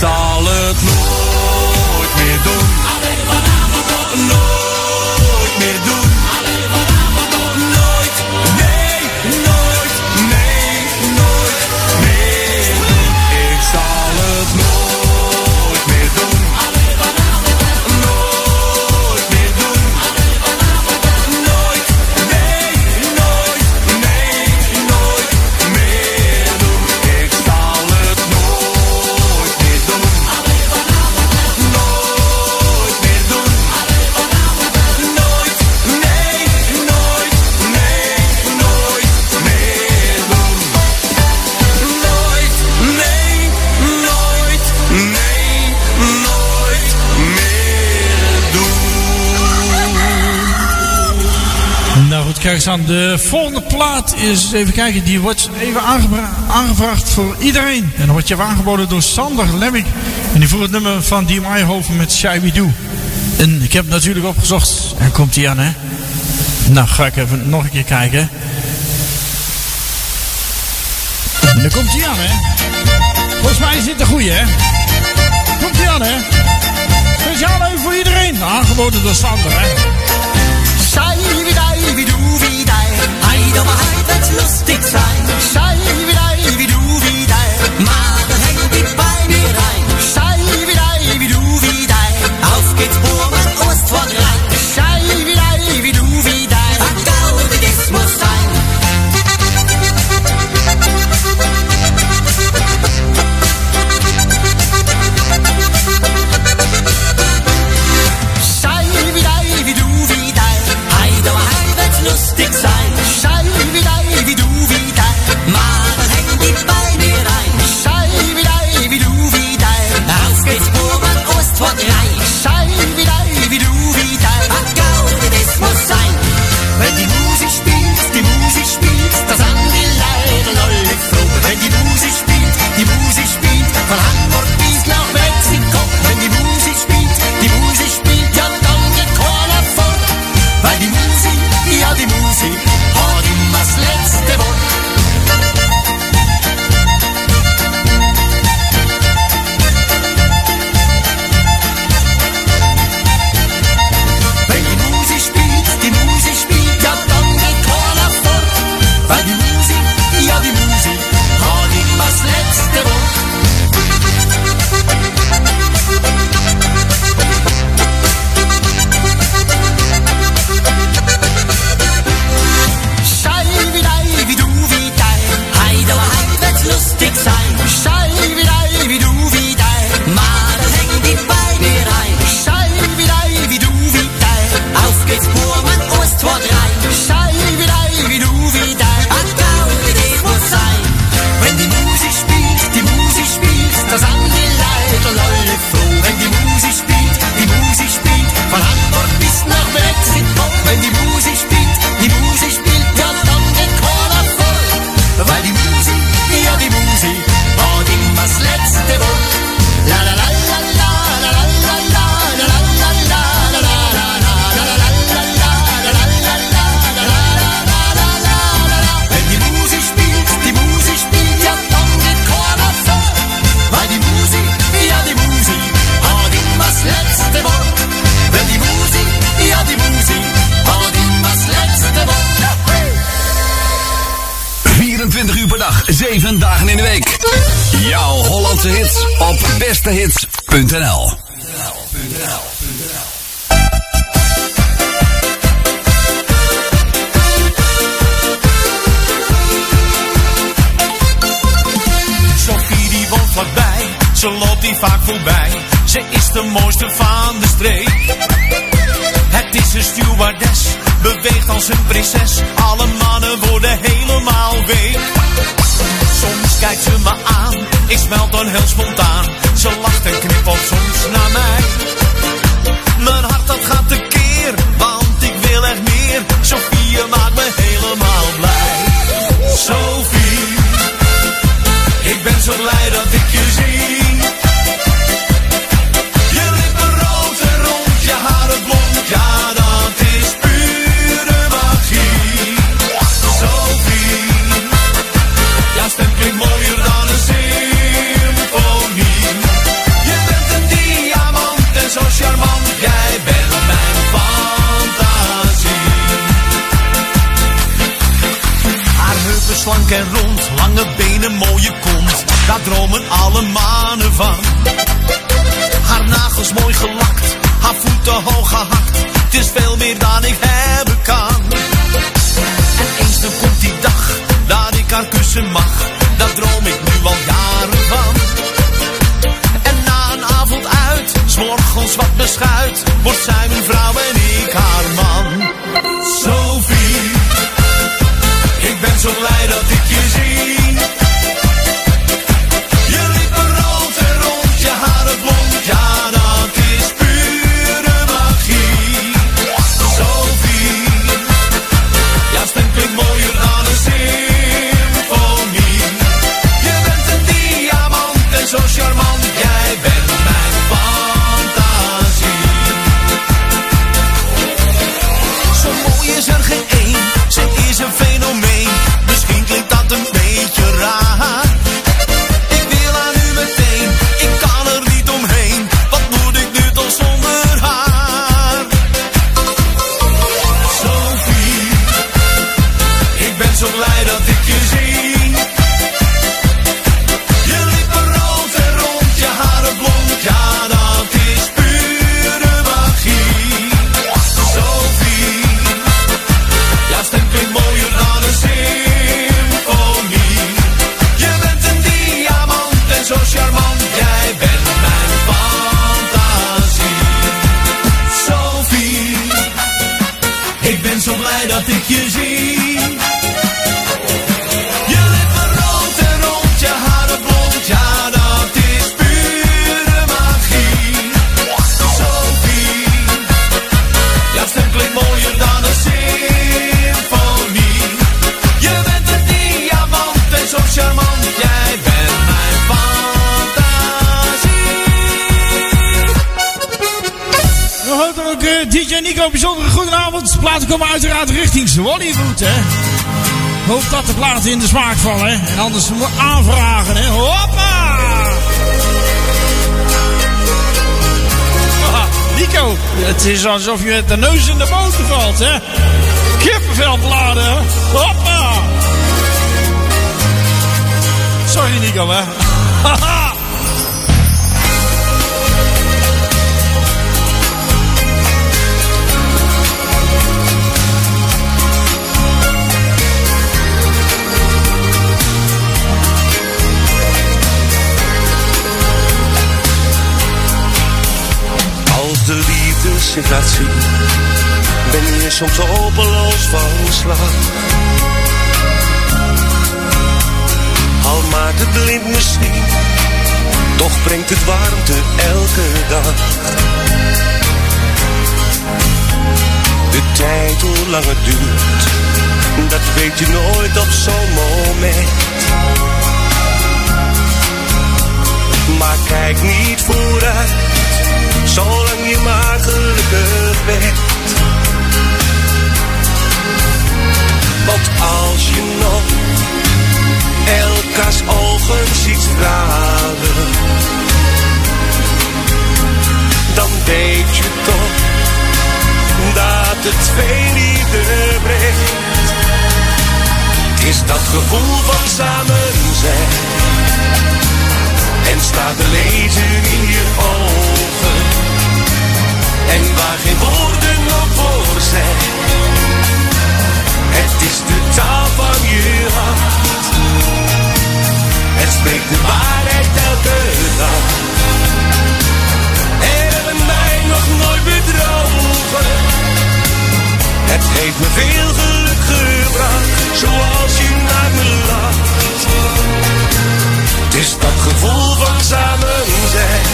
[SPEAKER 3] zal het nooit meer doen. Nooit meer doen. Nooit, nee, nooit, nee, nooit meer doen. Ik zal het nooit meer doen. Nooit meer doen. Nooit, nee, nooit, nee, nooit meer doen. Ik zal het nooit meer doen. Nooit meer doen. Nooit, nee, nooit, nee, nooit meer doen. Nooit, nee, nooit, nee, nooit meer doen.
[SPEAKER 1] Nou goed, kijk eens aan. De volgende plaat is, even kijken, die wordt even aangevraagd voor iedereen. En dan wordt je aangeboden door Sander Lemming. En die voert het nummer van Die Meyerhoven met Shy We Do. En ik heb het natuurlijk opgezocht. En komt die aan, hè? Nou, ga ik even nog een keer kijken. En dan komt die aan, hè? Volgens mij is dit de goeie, hè? Komt die aan, hè? Speciaal even voor iedereen. Aangeboden door Sander, hè?
[SPEAKER 5] Schei wie dei, wie du wie dei. Heid aber heid wird's lustig sein. Schei wie dei, wie du wie dei. Maar häng dich bei mir rein. Schei wie dei, wie du wie dei. Auf geht's Burgen, Ost vor Rhein. Schei wie dei, wie du wie dei. Ach, Gaudi, das muss sein. Schei wie dei, wie du wie dei. Heid aber heid wird's lustig sein. Schei wie dei, wie du wie dei. Maar häng dich bei mir rein. Schei wie dei, wie du wie dei. Auf geht's Burgen, Ost vor Rhein. Schei wie dei, wie du wie dei. Ach, Gaudi, das muss sein. Wenn die Musik spielt, das an die Leute alle froh. Wenn die Musik spielt, von Hamburg bis nach Mexiko. Wenn die Musik spielt, ja dann geht keiner vor. Weil die Musik, ja die Musik, hat immer das letzte Wort. Wenn die Musik spielt, ja dann geht keiner vor. Weil die Musik, ja die Musik, hat immer das letzte Wort. Schei wie dei, wie du wie dei. Heid aber heid wird's lustig sein. Schei wie dei, wie du wie dei. Maar häng dich bei mir rein. Schei wie dei, wie du wie dei. Auf geht's Burgen, Ost vor Rhein. Schei wie dei, wie du wie dei. Ach, Gaudi, das muss sein. Wenn die Musik spielt, das an die Leute alle froh. Wenn die Musik spielt, von Hamburg bis nach Mexiko. Wenn die Musik spielt, ja dann geht keiner vor. Weil die Musik, ja die Musik, hat immer das letzte Wort. La la la la la la la la la la la la la la la la. Wenn die Musik spielt, ja dann geht keiner vor. Weil die Musik, ja die Musik, hat immer das letzte Wort. Wenn die Musik, ja die Musik, hat immer das letzte Wort.
[SPEAKER 4] 24 uur per dag, 7 dagen in de week. Jouw Hollandse hits op bestehits.nl.
[SPEAKER 3] Sophie die woont vlakbij, ze loopt hier vaak voorbij. Ze is de mooiste van de streek. Het is een stewardess, beweegt als een prinses. Alle mannen worden helemaal week. Soms kijkt ze me aan, ik smelt dan heel spontaan. Ze lacht en knippelt soms naar mij. Mijn hart dat gaat tekeer, want ik wil echt meer. Sophie, je maakt me helemaal blij. Sophie, ik ben zo blij dat ik je zie. Je lippen rood en rond, je haren blond, ja dat is pure magie. Sophie, jouw stem klinkt mooier dan een symfonie.
[SPEAKER 12] en rond, lange benen, mooie kont, daar dromen alle mannen van. Haar nagels mooi gelakt, haar voeten hoog gehakt, het is veel meer dan ik hebben kan. En eens dan komt die dag, dat ik haar kussen mag, daar droom ik nu al jaren van. En na een avond uit, 's morgens wat beschuit, wordt zij mijn vrouw en ik haar man. Sophie, ik ben zo blij dat ik je zie. Je lippen rood en rond, je haren blond, ja dat is pure magie. Sophie, jouw stem klinkt mooier dan een symfonie. Je bent een diamant en zo charmant, jij bent mijn fantasie. Zo mooi is er geen één, ze is een fenomeen. Misschien klinkt dat een beetje raar. Ik wil haar nu meteen, ik kan er niet omheen. Wat moet ik nu toch zonder haar? Sophie, ik ben zo blij dat ik je zie. Je lippen rood en rond, je haren blond, ja dat is pure magie. Sophie, jouw stem klinkt mooier dan een symfonie. Je bent een diamant en zo charmant, jij bent mijn fantasie. Sophie, ik ben zo blij dat ik je zie. Je lippen rood en rond, je haren blond, ja dat is pure magie. Sophie, jouw stem klinkt mooier dan een symfonie. Je bent een diamant en zo charmant, jij bent mijn fantasie.
[SPEAKER 1] We houden ook DJ Nico, bijzondere goedenavond. Platen komen uiteraard richting Hollywood, hè. Hoop dat de platen in de smaak vallen, hè. En anders moet je aanvragen, hè. Hoppa! Haha, Nico, het is alsof je met de neus in de boter valt, hè. Kippenvel laden, hè. Hoppa! Sorry Nico, hè. Haha!
[SPEAKER 13] Als de liefde zich laat zien, ben je soms hopeloos van slag. Al maakt het blind misschien, toch brengt het warmte elke dag. De tijd hoe lang het duurt, dat weet je nooit op zo'n moment. Maar kijk niet vooruit, zolang je maar gelukkig bent. Want als je nog elkaars ogen ziet stralen, dan weet je toch dat het veel liefde brengt. Het is dat gevoel van samen zijn, en staat te lezen in je ogen, en waar geen woorden nog voor zijn. Het is de taal van je hart, het spreekt de waarheid elke dag. En hebben mij nog nooit bedrogen, het heeft me veel geluk gebracht, zoals je naar me lacht. Het is dat gevoel van samen zijn.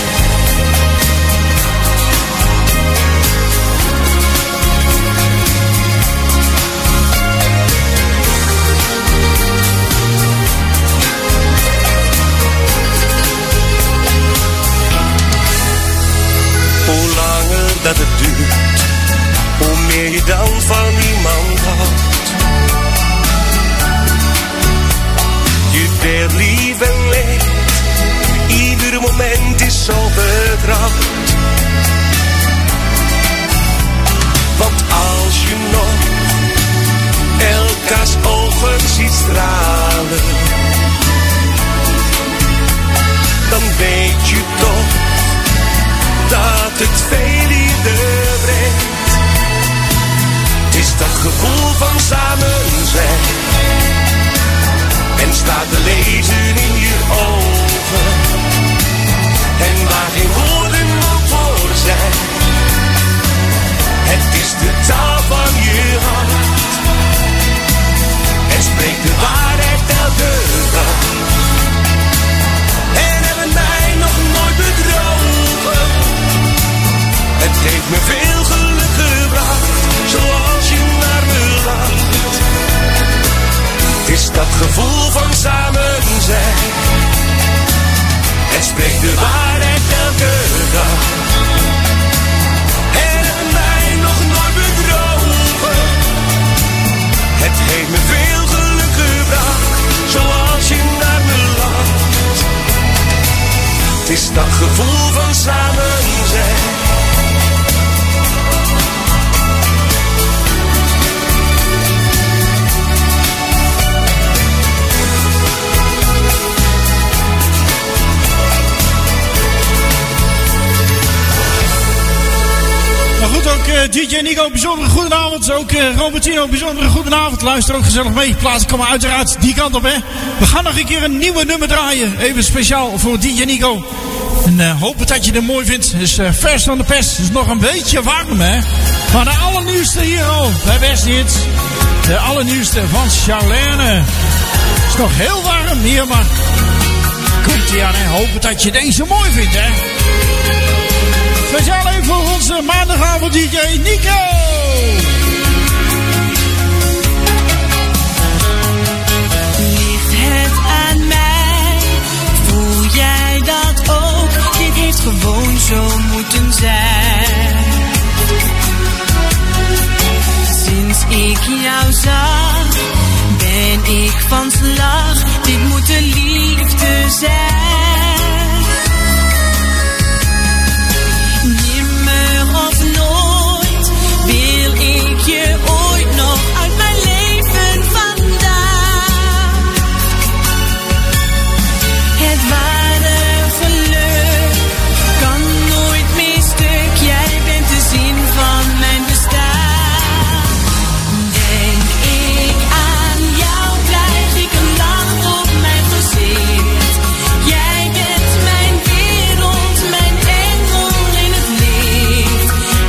[SPEAKER 13] Hoe langer dat het duurt, hoe meer je dan van iemand houdt. Je deelt lief en leed, ieder moment is zo vertrouwd. Want als je nog elkaars ogen ziet stralen, weet je toch dat het veel liefde brengt. Het is dat gevoel van samen zijn en staat te lezen in je ogen. En waar geen woorden ook voor zijn, het is de taal van je hart. En spreekt de waarheid elke dag. En hebben mij nog nooit bedrogen. Het heeft me veel geluk gebracht, zoals je naar me lacht. Het is dat gevoel van samen zijn. Het spreekt de waarheid elke dag. En hebben mij nog nooit bedrogen. Het heeft me veel geluk gebracht, zoals je naar me lacht. Het is dat gevoel van samen zijn.
[SPEAKER 1] Maar goed, ook DJ Nico, bijzondere goedenavond. Ook Robertino, bijzondere goedenavond. Luister ook gezellig mee. Plaatsen komen uiteraard die kant op, hè. We gaan nog een keer een nieuwe nummer draaien. Even speciaal voor DJ Nico. En hopen dat je het mooi vindt. Het is vers van de pers. Het is nog een beetje warm, hè. Maar de allernieuwste hier al bij Beste Hits. De allernieuwste van Charlene. Het is nog heel warm hier, maar komt ie aan, hè. Hopen dat je deze mooi vindt, hè. Speciaal even voor onze maandagavond DJ Nico.
[SPEAKER 14] Ligt het aan mij? Voel jij dat ook? Dit heeft gewoon zo moeten zijn. Sinds ik jou zag, ben ik van slag. Dit moet de liefde zijn. Of nooit wil ik je ooit nog uit mijn leven vandaan. Het ware geluk kan nooit meer stuk. Jij bent de zin van mijn bestaan. Denk ik aan jou, krijg ik een lach op mijn gezicht. Jij bent mijn wereld, mijn engel in het licht.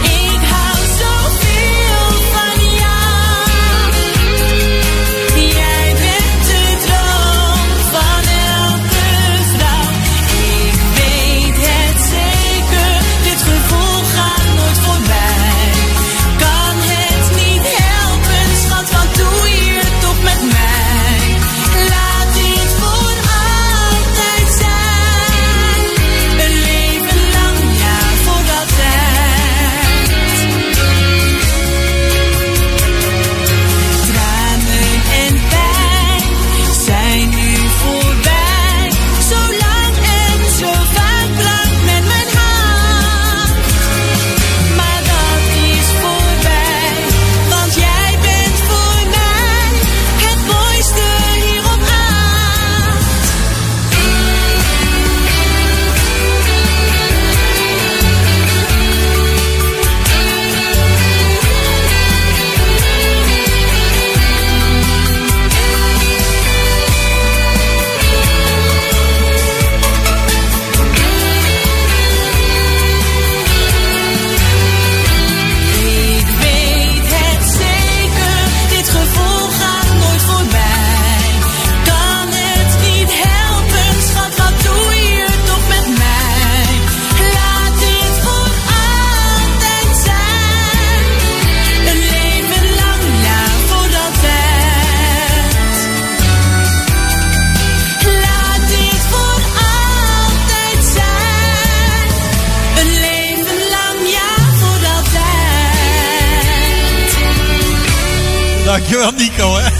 [SPEAKER 1] Dankjewel Nico, hè.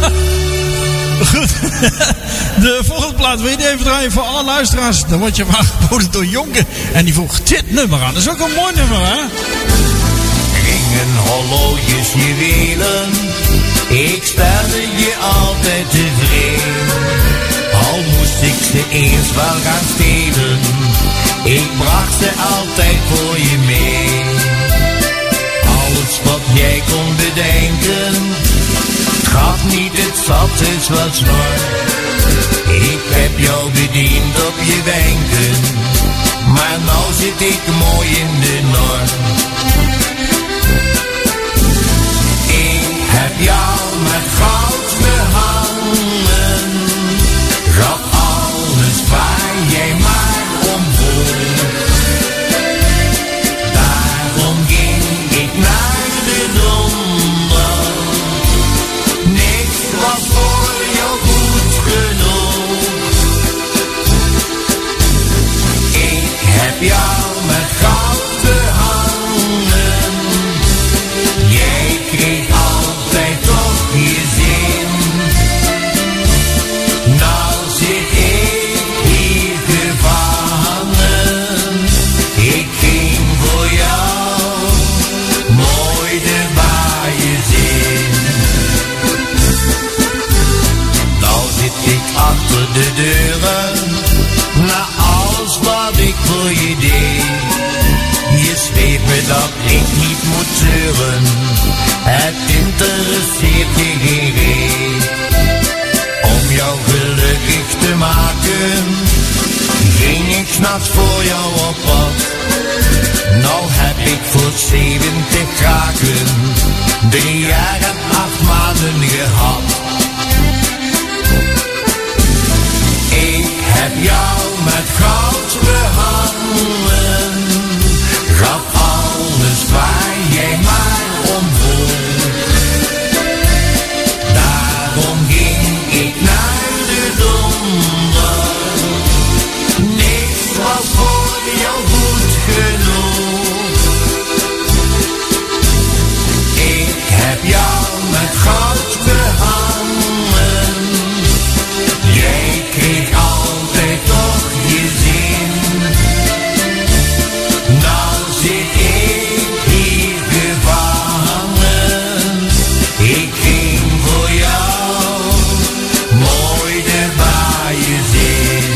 [SPEAKER 1] Goed. De volgende plaat wil je even draaien voor alle luisteraars. Dan word je aangeboden door Jonke. En die vroeg dit nummer aan. Dat is ook een mooi nummer, hè.
[SPEAKER 15] Ringen, horloges, juwelen. Ik stelde je altijd tevreden. Al moest ik ze eerst wel gaan stelen. Ik bracht ze altijd voor je mee. Alles wat jij kon bedenken, het gaf niet, het zat, het was nooit. Ik heb jou bediend op je wenken, maar nou zit ik mooi in de norm. Ik heb jou met goud behangen, gaf alles waar jij maar om vroeg. Daarom ging ik naar de donder, niks was voor jou goed genoeg. Ik heb jou met goud behangen, jij kreeg altijd toch je zin. Nou zit ik hier gevangen, ik ging voor jou mooi de baaien in. Nou zit ik achter de deuren, na alles wat ik voor je deed. Je zweet me dat ik niet moet zeuren, het interesseert je geen reet. Om jou gelukkig te maken, ging ik 's nachts voor jou op pad. Nou heb ik voor 70 kraken 3 jaar en 8 maanden gehad. Ik heb jou met goud behangen, gaf alles waar jij maar om vroeg. Daarom ging ik naar de donder, niks was voor jou goed genoeg. Ik heb jou met goud behangen, jij kreeg altijd toch je zin. Nou zit ik hier gevangen, ik ging voor jou mooi de baaien in.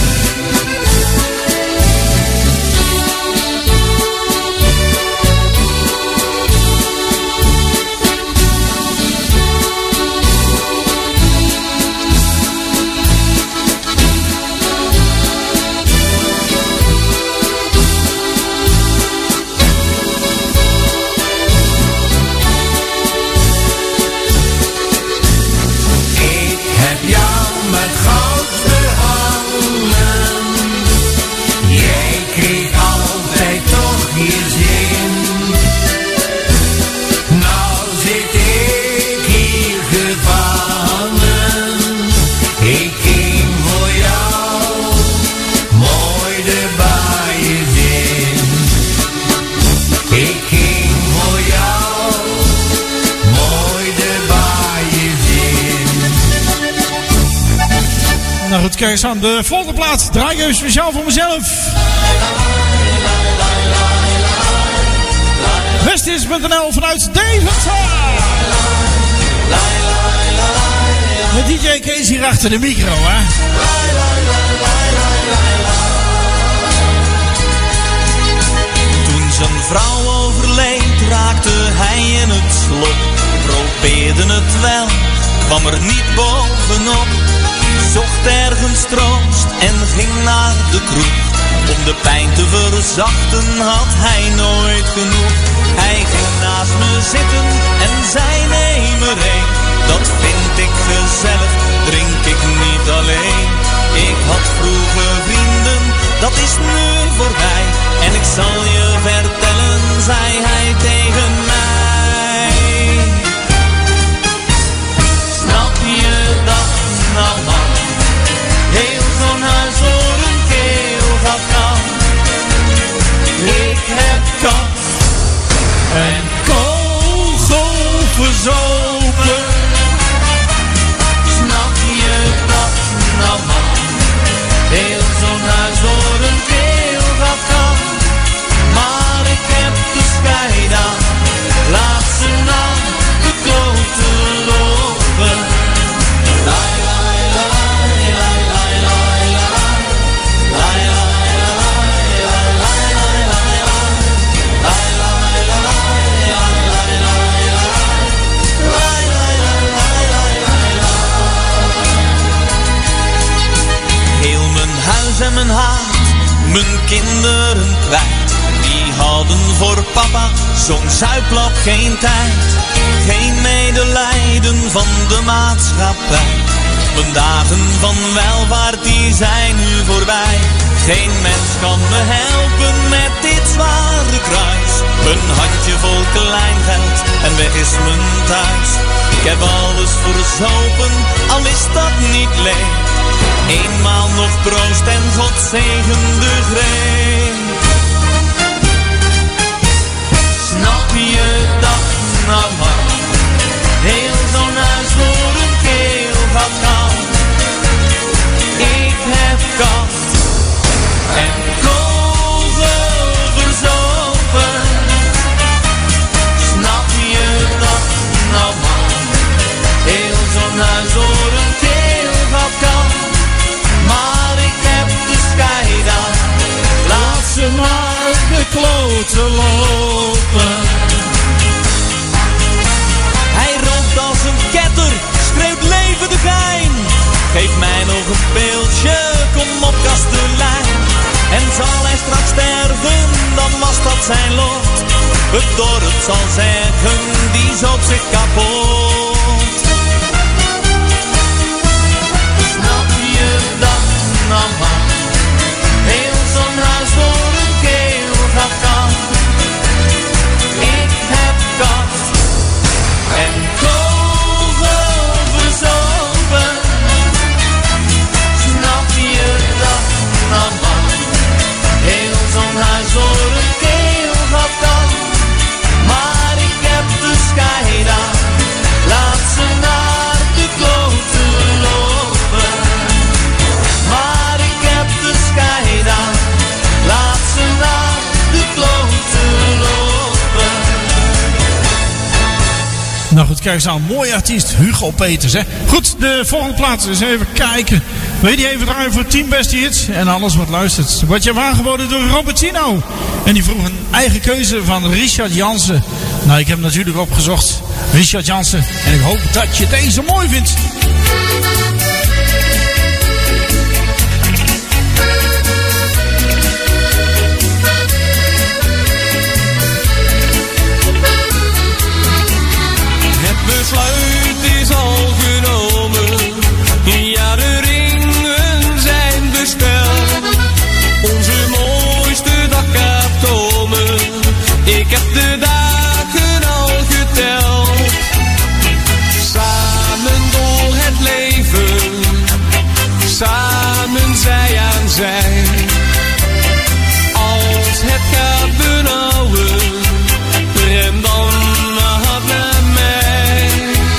[SPEAKER 15] Ik heb jou met goud behangen, jij kreeg altijd toch je zin. Nou zit ik hier gevangen, ik ging voor jou mooi de baaien in. Ik ging voor jou mooi de baaien in.
[SPEAKER 1] Nou goed, kijk eens aan. De volgende plaats draai ik speciaal voor mezelf. Westis.nl vanuit Deventer. Met DJ Kees hier achter de micro, hè.
[SPEAKER 12] Toen zijn vrouw overleed, raakte hij in het slop. Probeerde het wel, kwam er niet bovenop. Zocht ergens troost en ging naar de kroeg. Om de pijn te verzachten had hij nooit genoeg. Hij ging naast me zitten en zei neem er een. Dat vind ik gezellig, drink ik niet alleen. Ik had vroeger vrienden, dat is nu voorbij. En ik zal je vertellen, zei hij tegen mij. Snap je dat nou man? Heel zo'n huis voor een keel gaf kan. Ik heb toch een kogel verzopen. Snap je dat nou man? Heel zo'n huis voor een keel gaf kan. mijn hart, mijn kinderen kwijt. Die hadden voor papa zo'n zuiplap geen tijd. Geen medelijden van de maatschappij. Mijn dagen van welvaart die zijn nu voorbij. Geen mens kan me helpen met dit zware kruis. Een handje vol kleingeld en weg is mijn thuis. Ik heb alles verzopen, al is dat niet leeg. Eenmaal nog proost en God zegen de greep. Snap je dat nou maar? Heel zo'n huis door een keel gaat gaan. Ik heb kast en kogel verzopen. Snap je dat nou maar? Heel zo'n huis door een keel gaat gaan. Maar ik heb de scheidaan. Laat ze maar de kloten lopen. Hij rookt als een ketter, schreeuwt leven de gein. Geef mij nog een beeldje, kom op kastelein. En zal hij straks sterven, dan was dat zijn lot. Het dorp zal zeggen, die zoop zich kapot. Snap je dat nou maar? Heel zo'n huis door een keel gaat gaan. Ik heb kast en kogel verzopen. Snap je dat nou maar? Heel zo'n huis door een keel gaat gaan. Maar ik heb de scheidaan. Laat ze naar de kloten lopen. Maar ik heb de scheidaan. Laat ze naar de kloten lopen.
[SPEAKER 1] Nou goed, kijk eens aan. Mooie artiest, Hugo Peters, hè. Goed, de volgende plaats. Dus even kijken. Wil je die even draaien voor 10 beste hits? En alles wat luistert. Wordt je aangeboden door Robertino. En die vroeg een eigen keuze van Richard Jansen. Nou, ik heb hem natuurlijk opgezocht. Richard Jansen. En ik hoop dat je deze mooi vindt.
[SPEAKER 12] Het besluit is al genomen. Ja, de ringen zijn besteld. Onze mooiste dag gaat komen. Ik heb de dagen al geteld. Samen door het leven. Samen zij aan zij. Als het gaat benauwen, rem dan maar naar mij.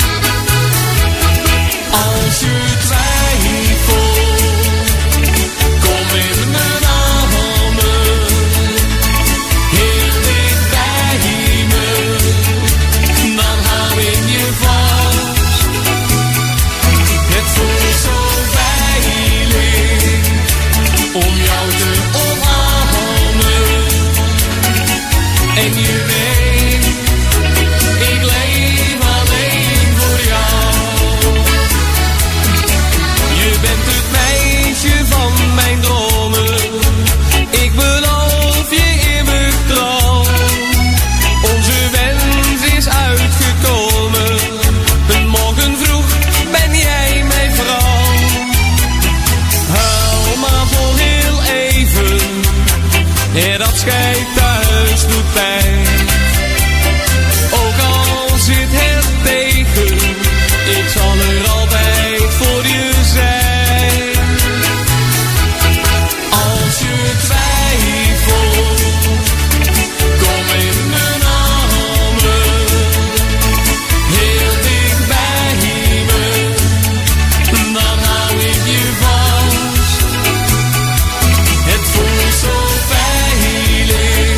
[SPEAKER 12] Als je twijfelt, kom in mijn armen. Heel dicht bij me, dan hou ik je vast. Het voelt zo veilig om jou te omarmen. En je weet, ik leef alleen voor jou. Je bent het meisje van mijn dromen. Ik beloof je eeuwig trouw. Onze wens is uitgekomen. Een morgen vroeg ben jij mijn vrouw. Huil maar voor heel even. Het afscheid thuis doet pijn. Ook al zit het tegen, ik zal er altijd voor je zijn. Als je twijfelt, kom in mijn armen. Heel dicht bij me, dan hou ik je vast. Het voelt zo veilig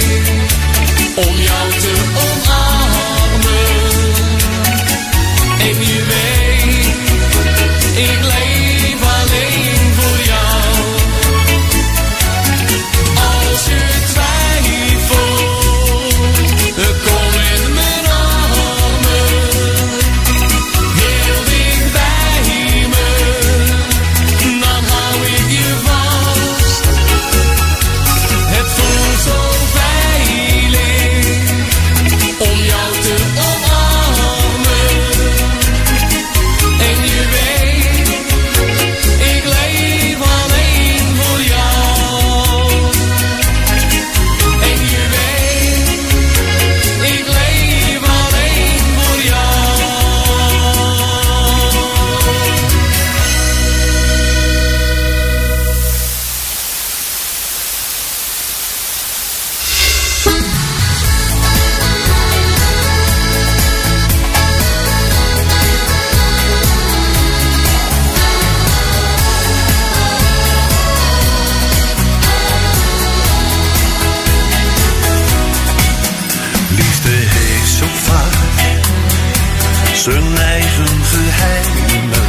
[SPEAKER 3] zijn eigen geheimen.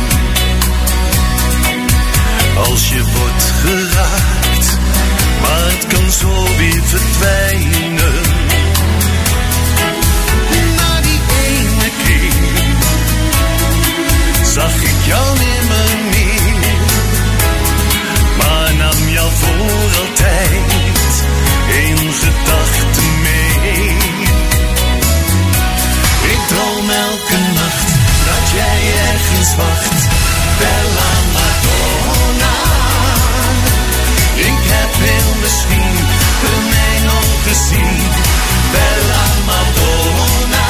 [SPEAKER 3] Als je wordt geraakt, maar het kan zo weer verdwijnen. Na die ene keer zag ik jou nimmer meer, maar nam jou voor altijd in gedachten mee. Ik droom elke nacht dat jij ergens wacht, Bella Madonna. Ik heb heel misschien een engel gezien, Bella Madonna.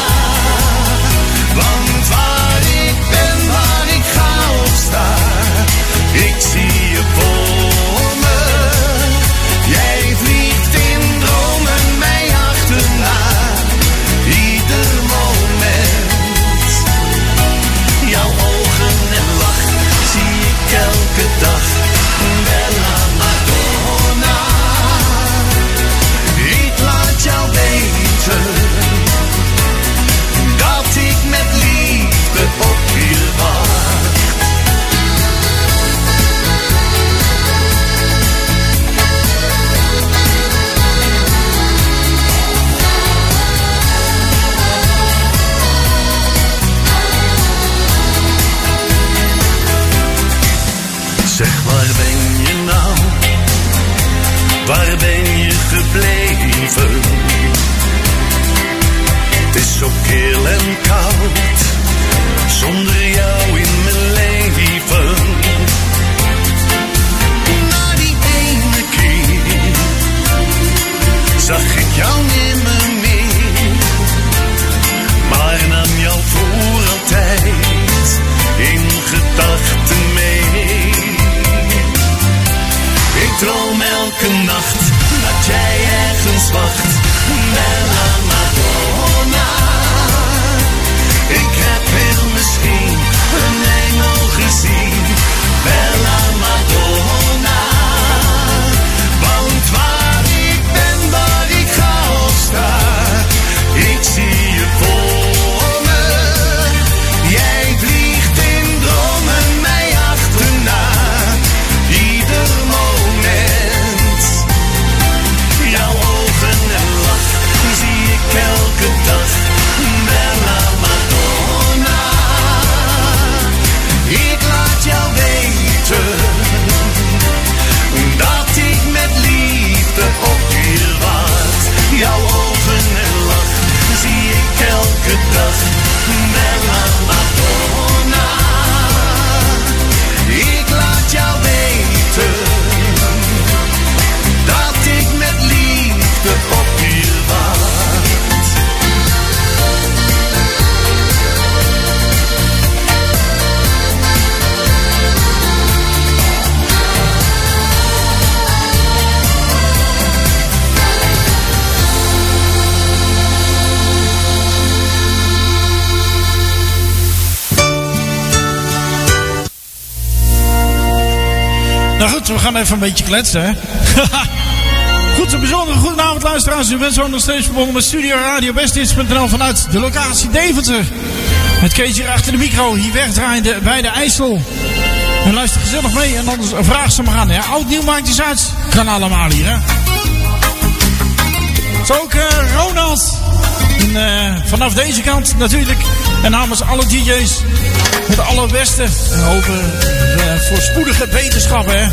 [SPEAKER 3] Want waar ik ben, waar ik ga of sta, ik zie je voor me. Jij vliegt in dromen mij achterna, ieder moment. Jouw ogen en lach zie ik elke dag, Bella Madonna. Ik laat jou weten dat ik met liefde op je wacht. Zeg, waar ben je nou? Waar ben je gebleven? Het is zo kil en koud, zonder jou in mijn leven. Na die ene keer zag ik jou nimmer meer, maar nam jou voor altijd in gedachten mee. Ik droom elke nacht dat jij ergens wacht, Bella Madonna. Ik heb heel misschien een engel gezien, Bella Madonna. Want waar ik ben, waar ik ga of sta, ik zie je voor me. Jij vliegt in dromen mij achterna, ieder moment. Jouw ogen en lach zie ik elke dag, Bella Madonna. Ik laat jou weten dat ik met liefde op je wacht. Jouw ogen en lach zie ik elke dag, Bella Madonna. Ik laat jou weten dat ik met liefde op je wacht.
[SPEAKER 1] Nou goed, we gaan even een beetje kletsen, hè. Goed, een bijzondere goedenavond luisteraars. U bent zo nog steeds verbonden met Studio Radio Besthits.nl vanuit de locatie Deventer. Met Kees hier achter de micro, hier wegdraaiende bij de IJssel. En luister gezellig mee en anders vraag ze maar aan. Ja, oud nieuw maakt iets uit. Kan allemaal hier, hè. Zo ook Ronald. En, vanaf deze kant natuurlijk. En namens alle DJ's. Het allerbeste. En hopen voor spoedige wetenschappen, hè.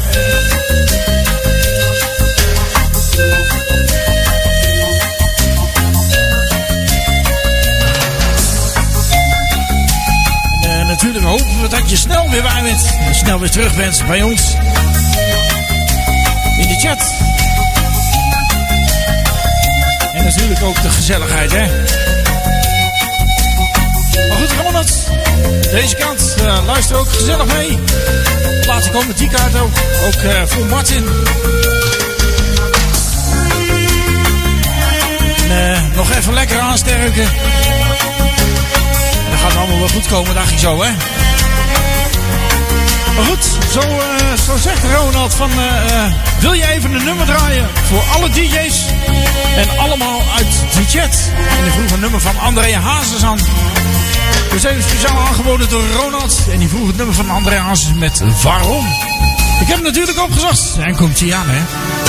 [SPEAKER 1] En natuurlijk hopen we dat je snel weer bij bent. En snel weer terug bent bij ons. In de chat. En natuurlijk ook de gezelligheid, hè. Maar goed, Ronald. Deze kant, luister ook gezellig mee. Later komt die kaart ook voor Martin. En, nog even lekker aansterken. En dan gaat het allemaal wel goed komen, dacht ik zo, hè. Maar goed, zo zegt Ronald van... wil je even een nummer draaien voor alle DJ's? En allemaal uit de chat. En ik vroeg een nummer van André Hazes aan. We zijn speciaal aangeboden door Ronald. En die vroeg het nummer van André Hazes met Waarom? Ik heb hem natuurlijk opgezocht. En komt hij aan, hè?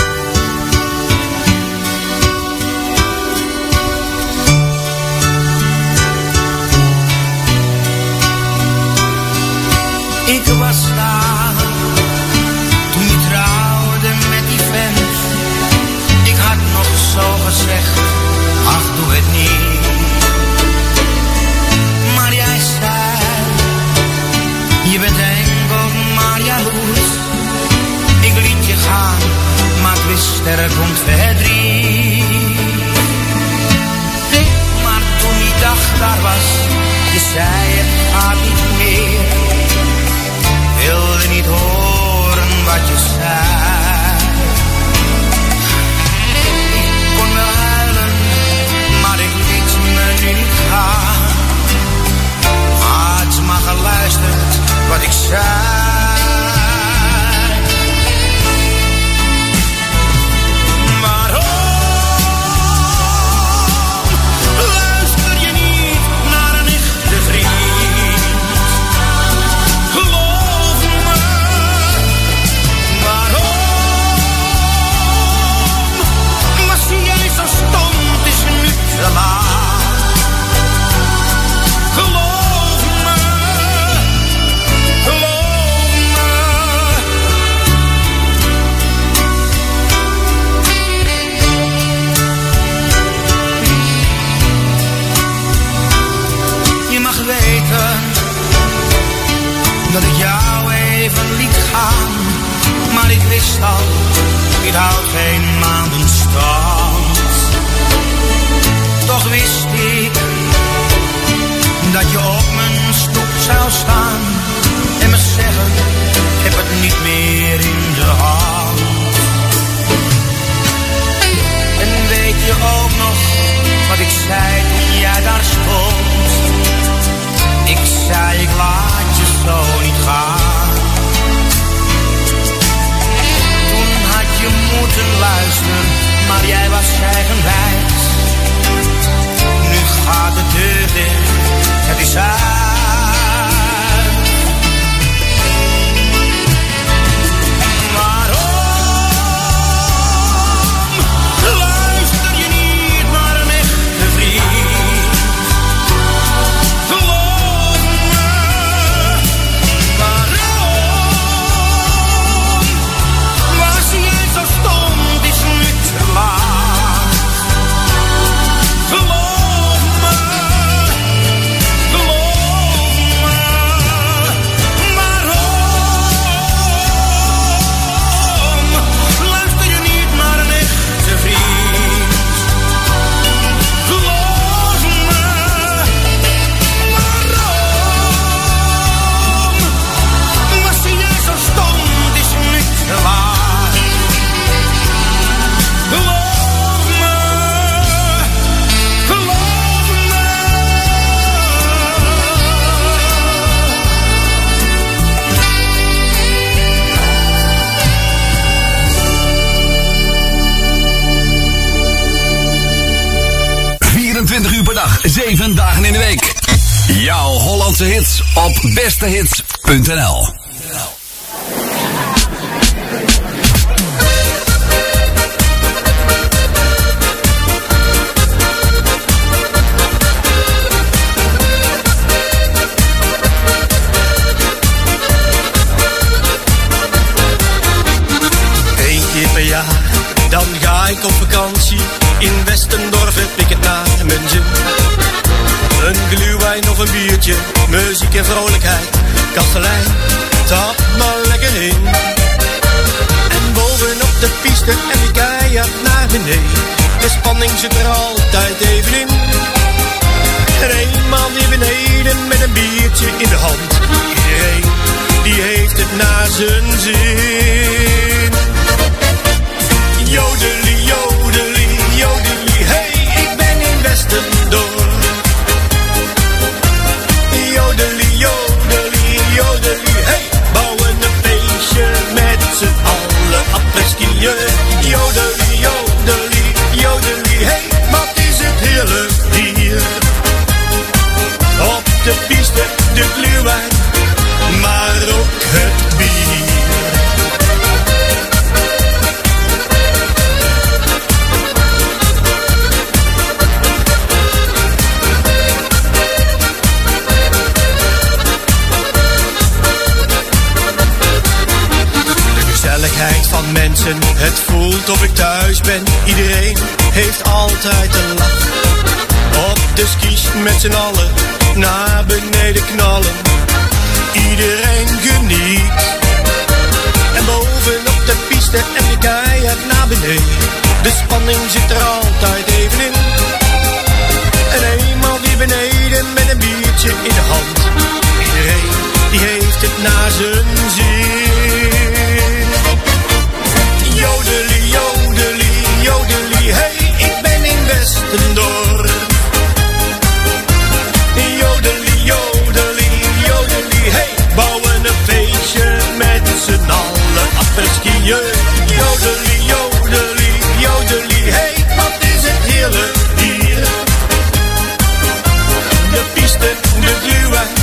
[SPEAKER 7] Ik was daar toen je trouwde met die vent. Ik had nog zo gezegd, ach doe het niet. Maar jij zei, je bent enkel maar jaloers. Ik liet je gaan, maar ik wist er komt verdriet. Maar toen die dag daar was, je zei het gaat niet meer. Wilde niet horen wat je zei. Ik kon wel huilen, maar ik liet me nu niet gaan. Had maar geluisterd wat ik zei. Dat ik jou even liet gaan, maar ik wist al, dit houdt geen maanden stand. Toch wist ik, dat je op mijn stoep zou staan, en me zeggen, ik heb het niet meer in de hand. En weet je ook nog, wat ik zei toen jij daar stond? Ik zei ik laat je zo niet gaan. Toen had je moeten luisteren, maar jij was eigenwijs. Nu gaat de deur dicht, het is uit. Waarom luister je niet naar een echte vriend?
[SPEAKER 4] Uur per dag, 7 dagen in de week. Jouw Hollandse hits op bestehits.nl.
[SPEAKER 16] Eén keer per jaar, dan ga ik op vakantie. In Westendorf heb ik het naar mijn zin. Een glühwein of een biertje, muziek en vrolijkheid. Kastelein, tap maar lekker in. En bovenop de piste en ik keihard naar beneden. De spanning zit er altijd even in. En eenmaal weer beneden met een biertje in de hand. Iedereen, die heeft het naar zijn zin. Jodeli, jodeli, jodeli, hey, ik ben in Westendorf. Jodeli, jodeli, jodeli, hey, bouwen Jodelie, jodelie, jodelie, hey, wat is het heerlijk hier. Op de piste, de glühwein, maar ook het bier. Van mensen, het voelt of ik thuis ben. Iedereen heeft altijd een lach. Op de skis met z'n allen naar beneden knallen. Iedereen geniet. En bovenop de piste en de keihard naar beneden. De spanning zit er altijd even in. En eenmaal weer beneden met een biertje in de hand. Iedereen die heeft het naar zijn zin. Jodelie, jodelie, jodelie, hey, ik ben in Westendorp. Jodelie, jodelie, jodelie, hey, bouwen een feestje met z'n allen afterskiën. Jodelie, jodelie, jodelie, hey, wat is het heerlijk hier. De piste, de glühwein,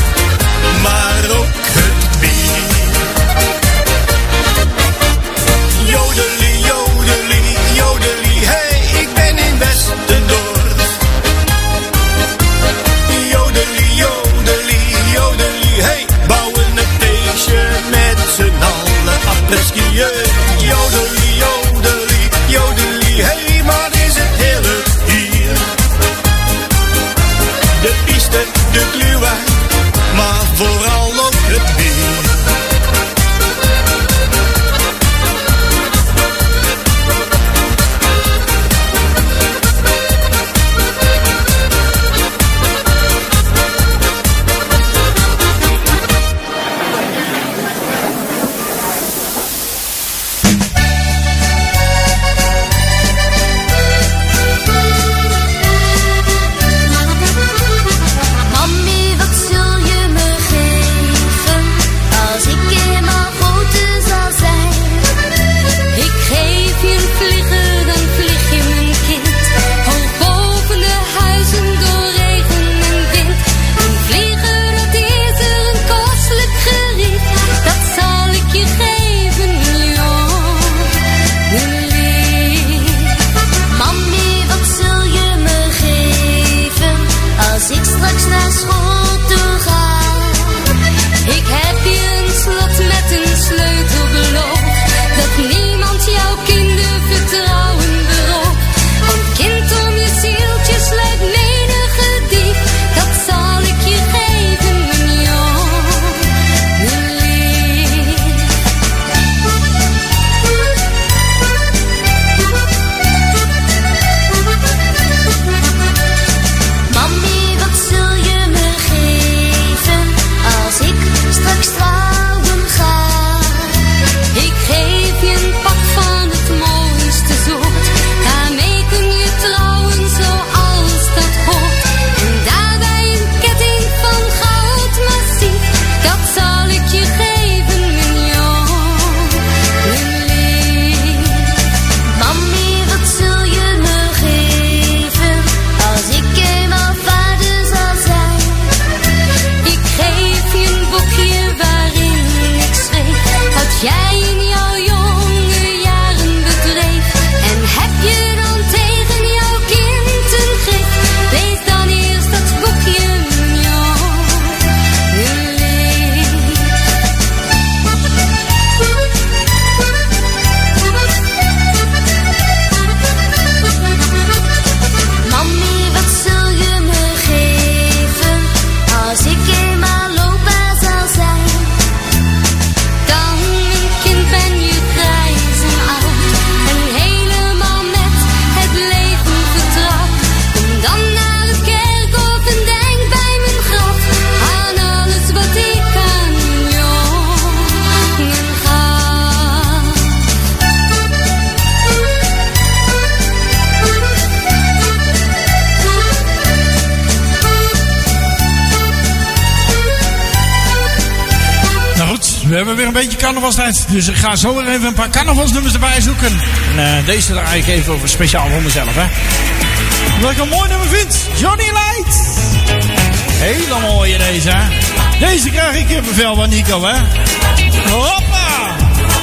[SPEAKER 1] hebben weer een beetje carnavalstijd. Dus ik ga zo weer even een paar carnavalsnummers erbij zoeken. En deze draai ik even over speciaal voor mezelf, hè. Wat ik een mooi nummer vind. Johnny Light. Hele mooie deze, hè. Deze krijg ik kippenvel van Nico, hè. Hoppa.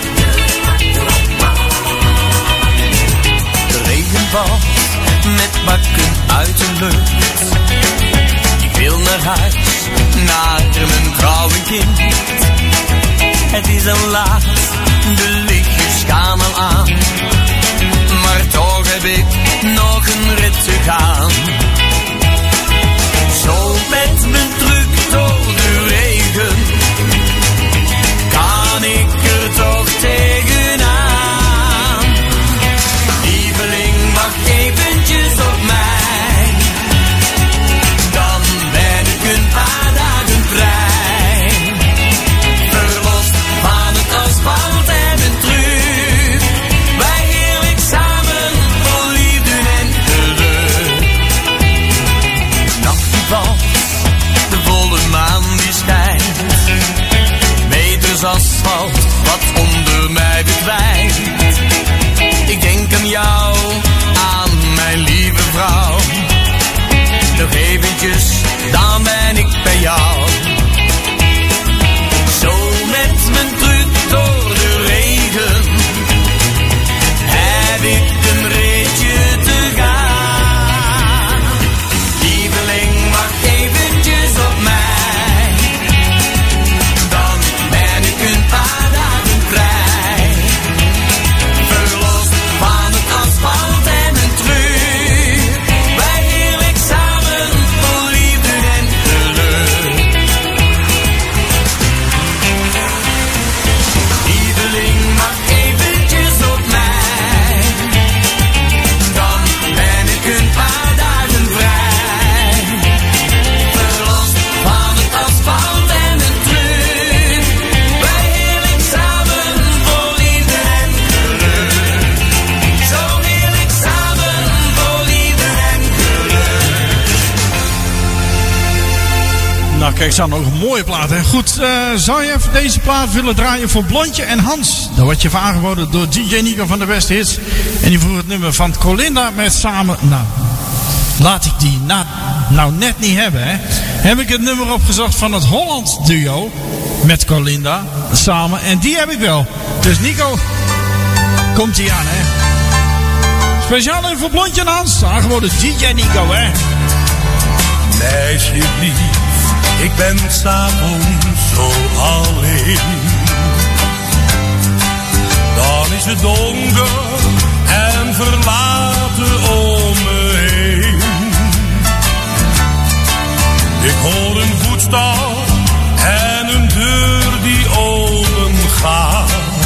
[SPEAKER 6] De regen valt met bakken uit de lucht. Ik wil naar huis, naar mijn vrouw en kind. Het is al laat, de lichtjes gaan al aan. Maar toch heb ik nog een rit te gaan. Zo met mijn truck door de regen, kan ik er toch tegenaan. Lieveling, wacht eventjes op mij. Dan ben ik een paar dagen vrij. Verlost van het asfalt en een truc. Wij heerlijk samen, vol liefde en geluk. Nacht die valt, de volle maan die schijnt. Meters asfalt, wat onder mij verdwijnt. Ik denk aan jou, aan mijn lieve vrouw. Nog eventjes, dan ben ik bij jou. Zo met mijn truck door de regen, heb ik een ritje te gaan. Lieveling, wacht eventjes op mij. Dan ben ik een paar dagen vrij. Verlost van het asfalt en een truc. Wij heerlijk samen, vol liefde en geluk. Lieveling, wacht eventjes op mij. Dan ben ik een paar dagen vrij. Verlost van het asfalt en een truc. Wij heerlijk samen, vol liefde en geluk. Zo heerlijk samen, vol liefde en geluk.
[SPEAKER 1] Nou, kijk, zo nog een mooie plaat, hè. Goed, zou je even deze plaat willen draaien voor Blondje en Hans? Dan wordt je even aangeboden door DJ Nico van de Beste Hits. En die vroeg het nummer van Colinda met samen... Nou, laat ik die nou net niet hebben, hè. Heb ik het nummer opgezocht van het Holland duo met Colinda samen. En die heb ik wel. Dus Nico, komt ie aan, hè. Speciaal even voor Blondje en Hans. Aangeboden DJ Nico, hè.
[SPEAKER 17] Meisje lief, ik ben s'avonds zo alleen. Dan is het donker en verlaten om me heen. Ik hoor een voetstap en een deur die open gaat.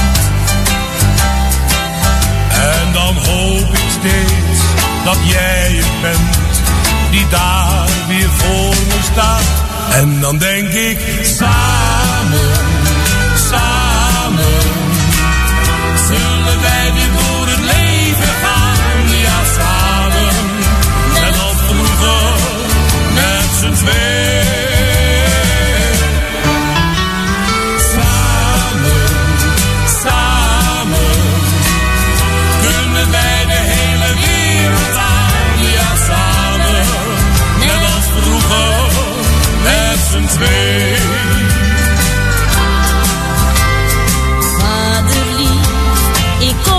[SPEAKER 17] En dan hoop ik steeds dat jij het bent die daar weer voor me staat. En dan denk ik, samen, samen, zullen wij weer door het leven gaan. Ja, samen, net als vroeger, met z'n twee. Samen, samen, kunnen wij de hele wereld aan. Ja, samen, net als vroeger, met z'n twee.
[SPEAKER 18] Vader lief, ik kom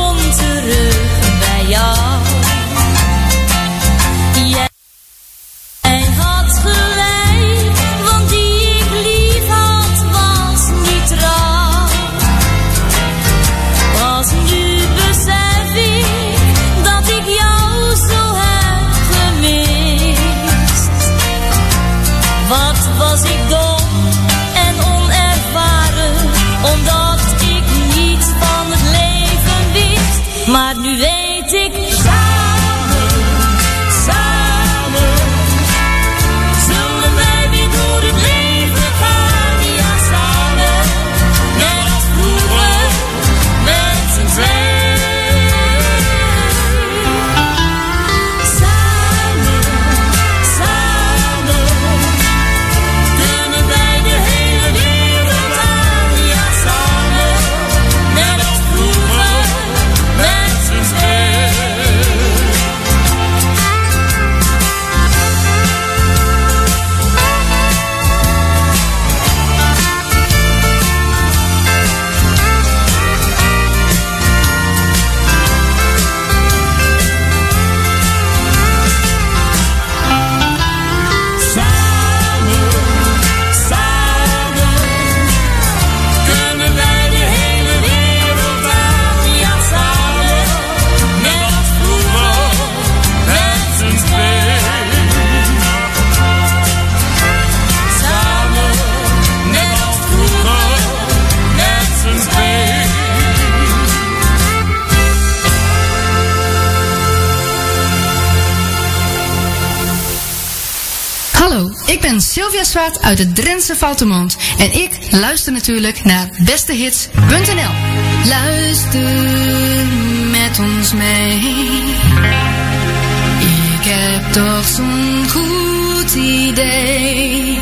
[SPEAKER 18] ik ben Sylvia Swaat uit het Drentse Foutemont. En ik luister natuurlijk naar bestehits.nl. Luister met ons mee. Ik heb toch zo'n goed idee.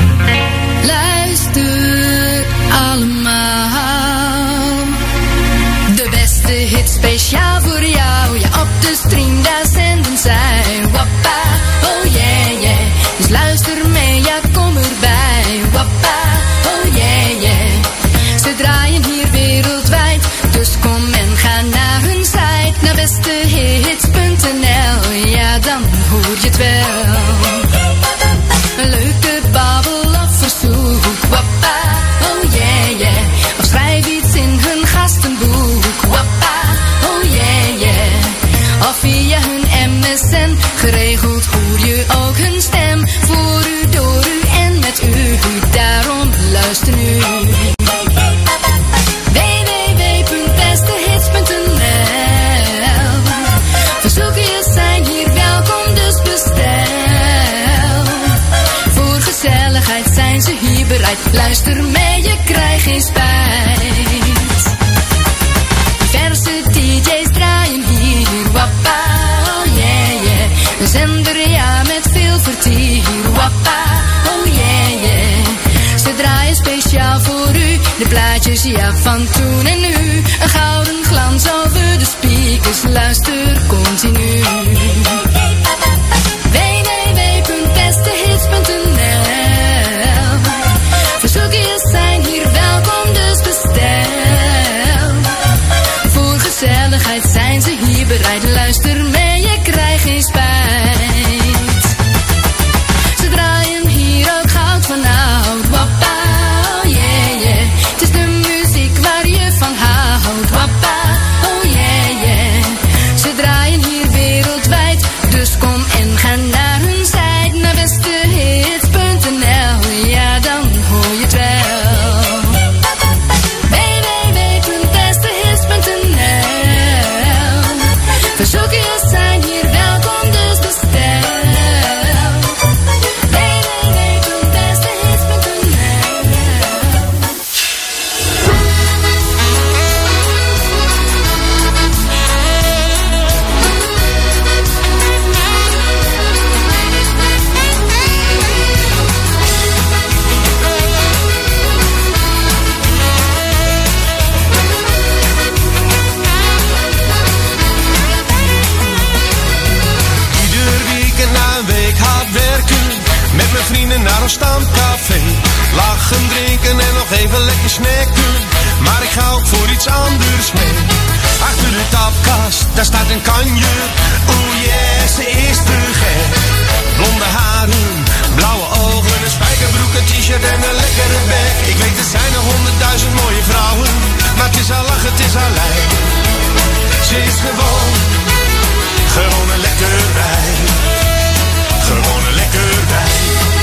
[SPEAKER 18] Luister allemaal. De beste hit speciaal voor jou. Ja, op de stream daar zenden zij. Wappa, oh yeah, yeah. Dus luister mee, ja, kom erbij. Wappa, oh yeah, yeah. Ze draaien hier wereldwijd. Dus kom en ga naar hun site. Naar bestehits.nl. Ja, dan hoor je het wel. Een leuke babbel of verzoek. Wappa, oh yeah, yeah. Of schrijf iets in hun gastenboek. Wappa, oh yeah, yeah. Of via hun MSN. Geregeld hoor je ook hun stem. Voor u, door u en met u. Daarom luister nu. www.bestehits.nl. Verzoekjes zijn hier welkom, dus bestel. Voor gezelligheid zijn ze hier bereid. Luister mee, je krijgt geen spijt. Verse DJ's draaien hier. Wappa, oh yeah, yeah. Een zender, ja, met veel vertier. Wappa, oh yeah, yeah. Ze draaien speciaal voor u. De plaatjes, ja, van toen en nu. Een gouden glans over de speakers. Luister continu. www.bestehits.nl. Verzoekjes zijn hier welkom, dus bestel. Voor gezelligheid zijn ze hier bereid. Luister mee, je krijgt geen spijt. Ze draaien hier ook goud van oud. Wappa, oh yeah, yeah. Het is de muziek waar je van houdt. Wappa, oh yeah, yeah. Ze draaien hier wereldwijd. Dus kom en ga naar hun site. Naar bestehits.nl. Ja, dan hoor je het wel. www.bestehits.nl. Verzoekjes zijn hier welkom, dus bestel.
[SPEAKER 12] Met mijn vrienden naar ons stamcafé. Lachen, drinken en nog even lekker snacken. Maar ik ga ook voor iets anders mee. Achter de tapkast, daar staat een kanje. Oeh yeah, ze is te gek. Blonde haren, blauwe ogen, een spijkerbroek, een t-shirt en een lekkere bek. Ik weet er zijn er 100.000 mooie vrouwen. Maar het is al lachen, het is al lijn. Ze is gewoon een lekker wijn. Gewoon een lekker wijn.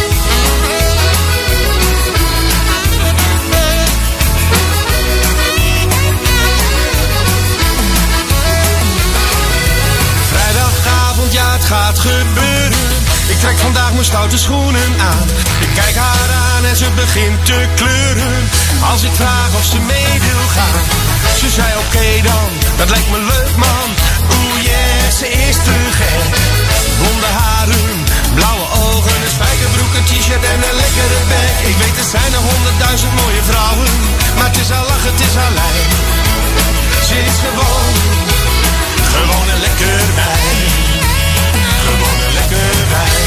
[SPEAKER 12] Vrijdagavond, ja, het gaat gebeuren. Ik trek vandaag mijn stoute schoenen aan. Ik kijk haar aan en ze begint te kleuren. Als ik vraag of ze mee wil gaan. Ze zei oké dan, dat lijkt me leuk man. Oeh yeah, ze is te gek. Blonde haren, blauwe ogen, een spijkerbroek, een t-shirt en een lekkere bek. Ik weet er zijn er 100.000 mooie vrouwen. Maar het is al lachen, het is al lijn. Ze is gewoon een lekker wijn. Gewoon een lekker wijn.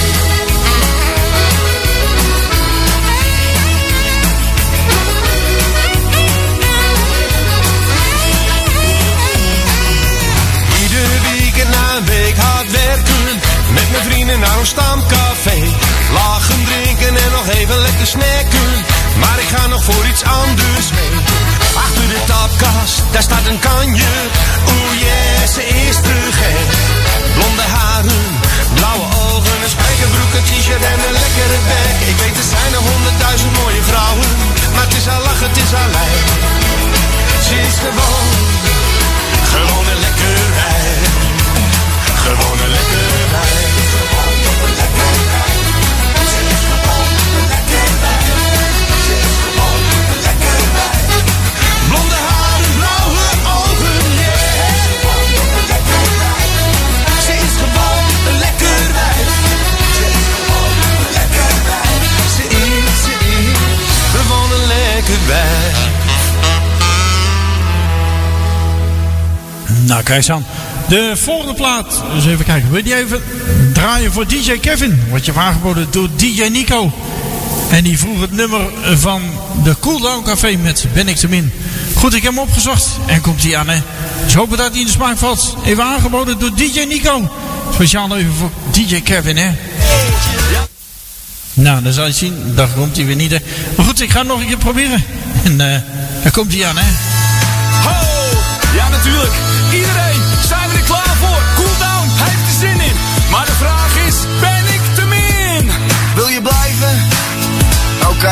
[SPEAKER 12] Ieder weekend na een week hard werken. Met mijn vrienden naar ons stamcafé. Lachen, drinken en nog even lekker snacken. Maar ik ga nog voor iets anders mee. Achter de tapkast, daar staat een kanje. Oeh yeah, ze is te gek. Blonde haren, blauwe ogen, een spijkerbroek, een t-shirt en een lekkere bek. Ik weet er zijn er 100.000 mooie vrouwen. Maar het is al lachen, het is al lijn. Ze is gewoon een lekker wijn. Gewoon een lekker wijn. Gewoon een lekker wijn. Ze is gewoon
[SPEAKER 1] Nou, kijk eens aan. De volgende plaat. Dus even kijken. Wil je die even draaien voor DJ Kevin? Wordt je aangeboden door DJ Nico. En die vroeg het nummer van de Cool Down Café met Ben ik te min. Goed, ik heb hem opgezocht. En komt hij aan, hè. Dus hopen dat hij in de smaak valt. Even aangeboden door DJ Nico. Speciaal even voor DJ Kevin, hè. Nou, dan zal je zien. Dan komt hij weer niet, hè. Maar goed, ik ga het nog een keer proberen. En daar komt hij aan, hè.
[SPEAKER 3] Ho! Ja, natuurlijk. Iedereen, zijn we er klaar voor? Cool Down, hij heeft er zin in. Maar de vraag is, ben ik te min?
[SPEAKER 7] Wil je blijven? Oké.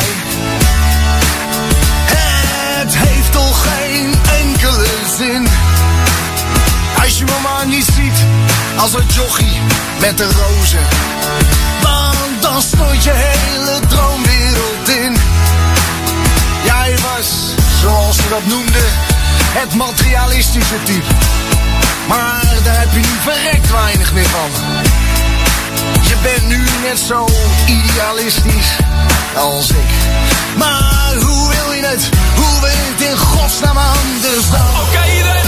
[SPEAKER 7] Het heeft toch geen enkele zin als je me maar niet ziet als een jochie met de rozen. Want dan stort je hele droomwereld in. Jij was, zoals ze dat noemden, het materialistische type. Maar daar heb je nu verrekt weinig meer van. Je bent nu net zo idealistisch als ik. Maar hoe wil je het? Hoe wil je het in godsnaam anders dan?
[SPEAKER 3] Oké, iedereen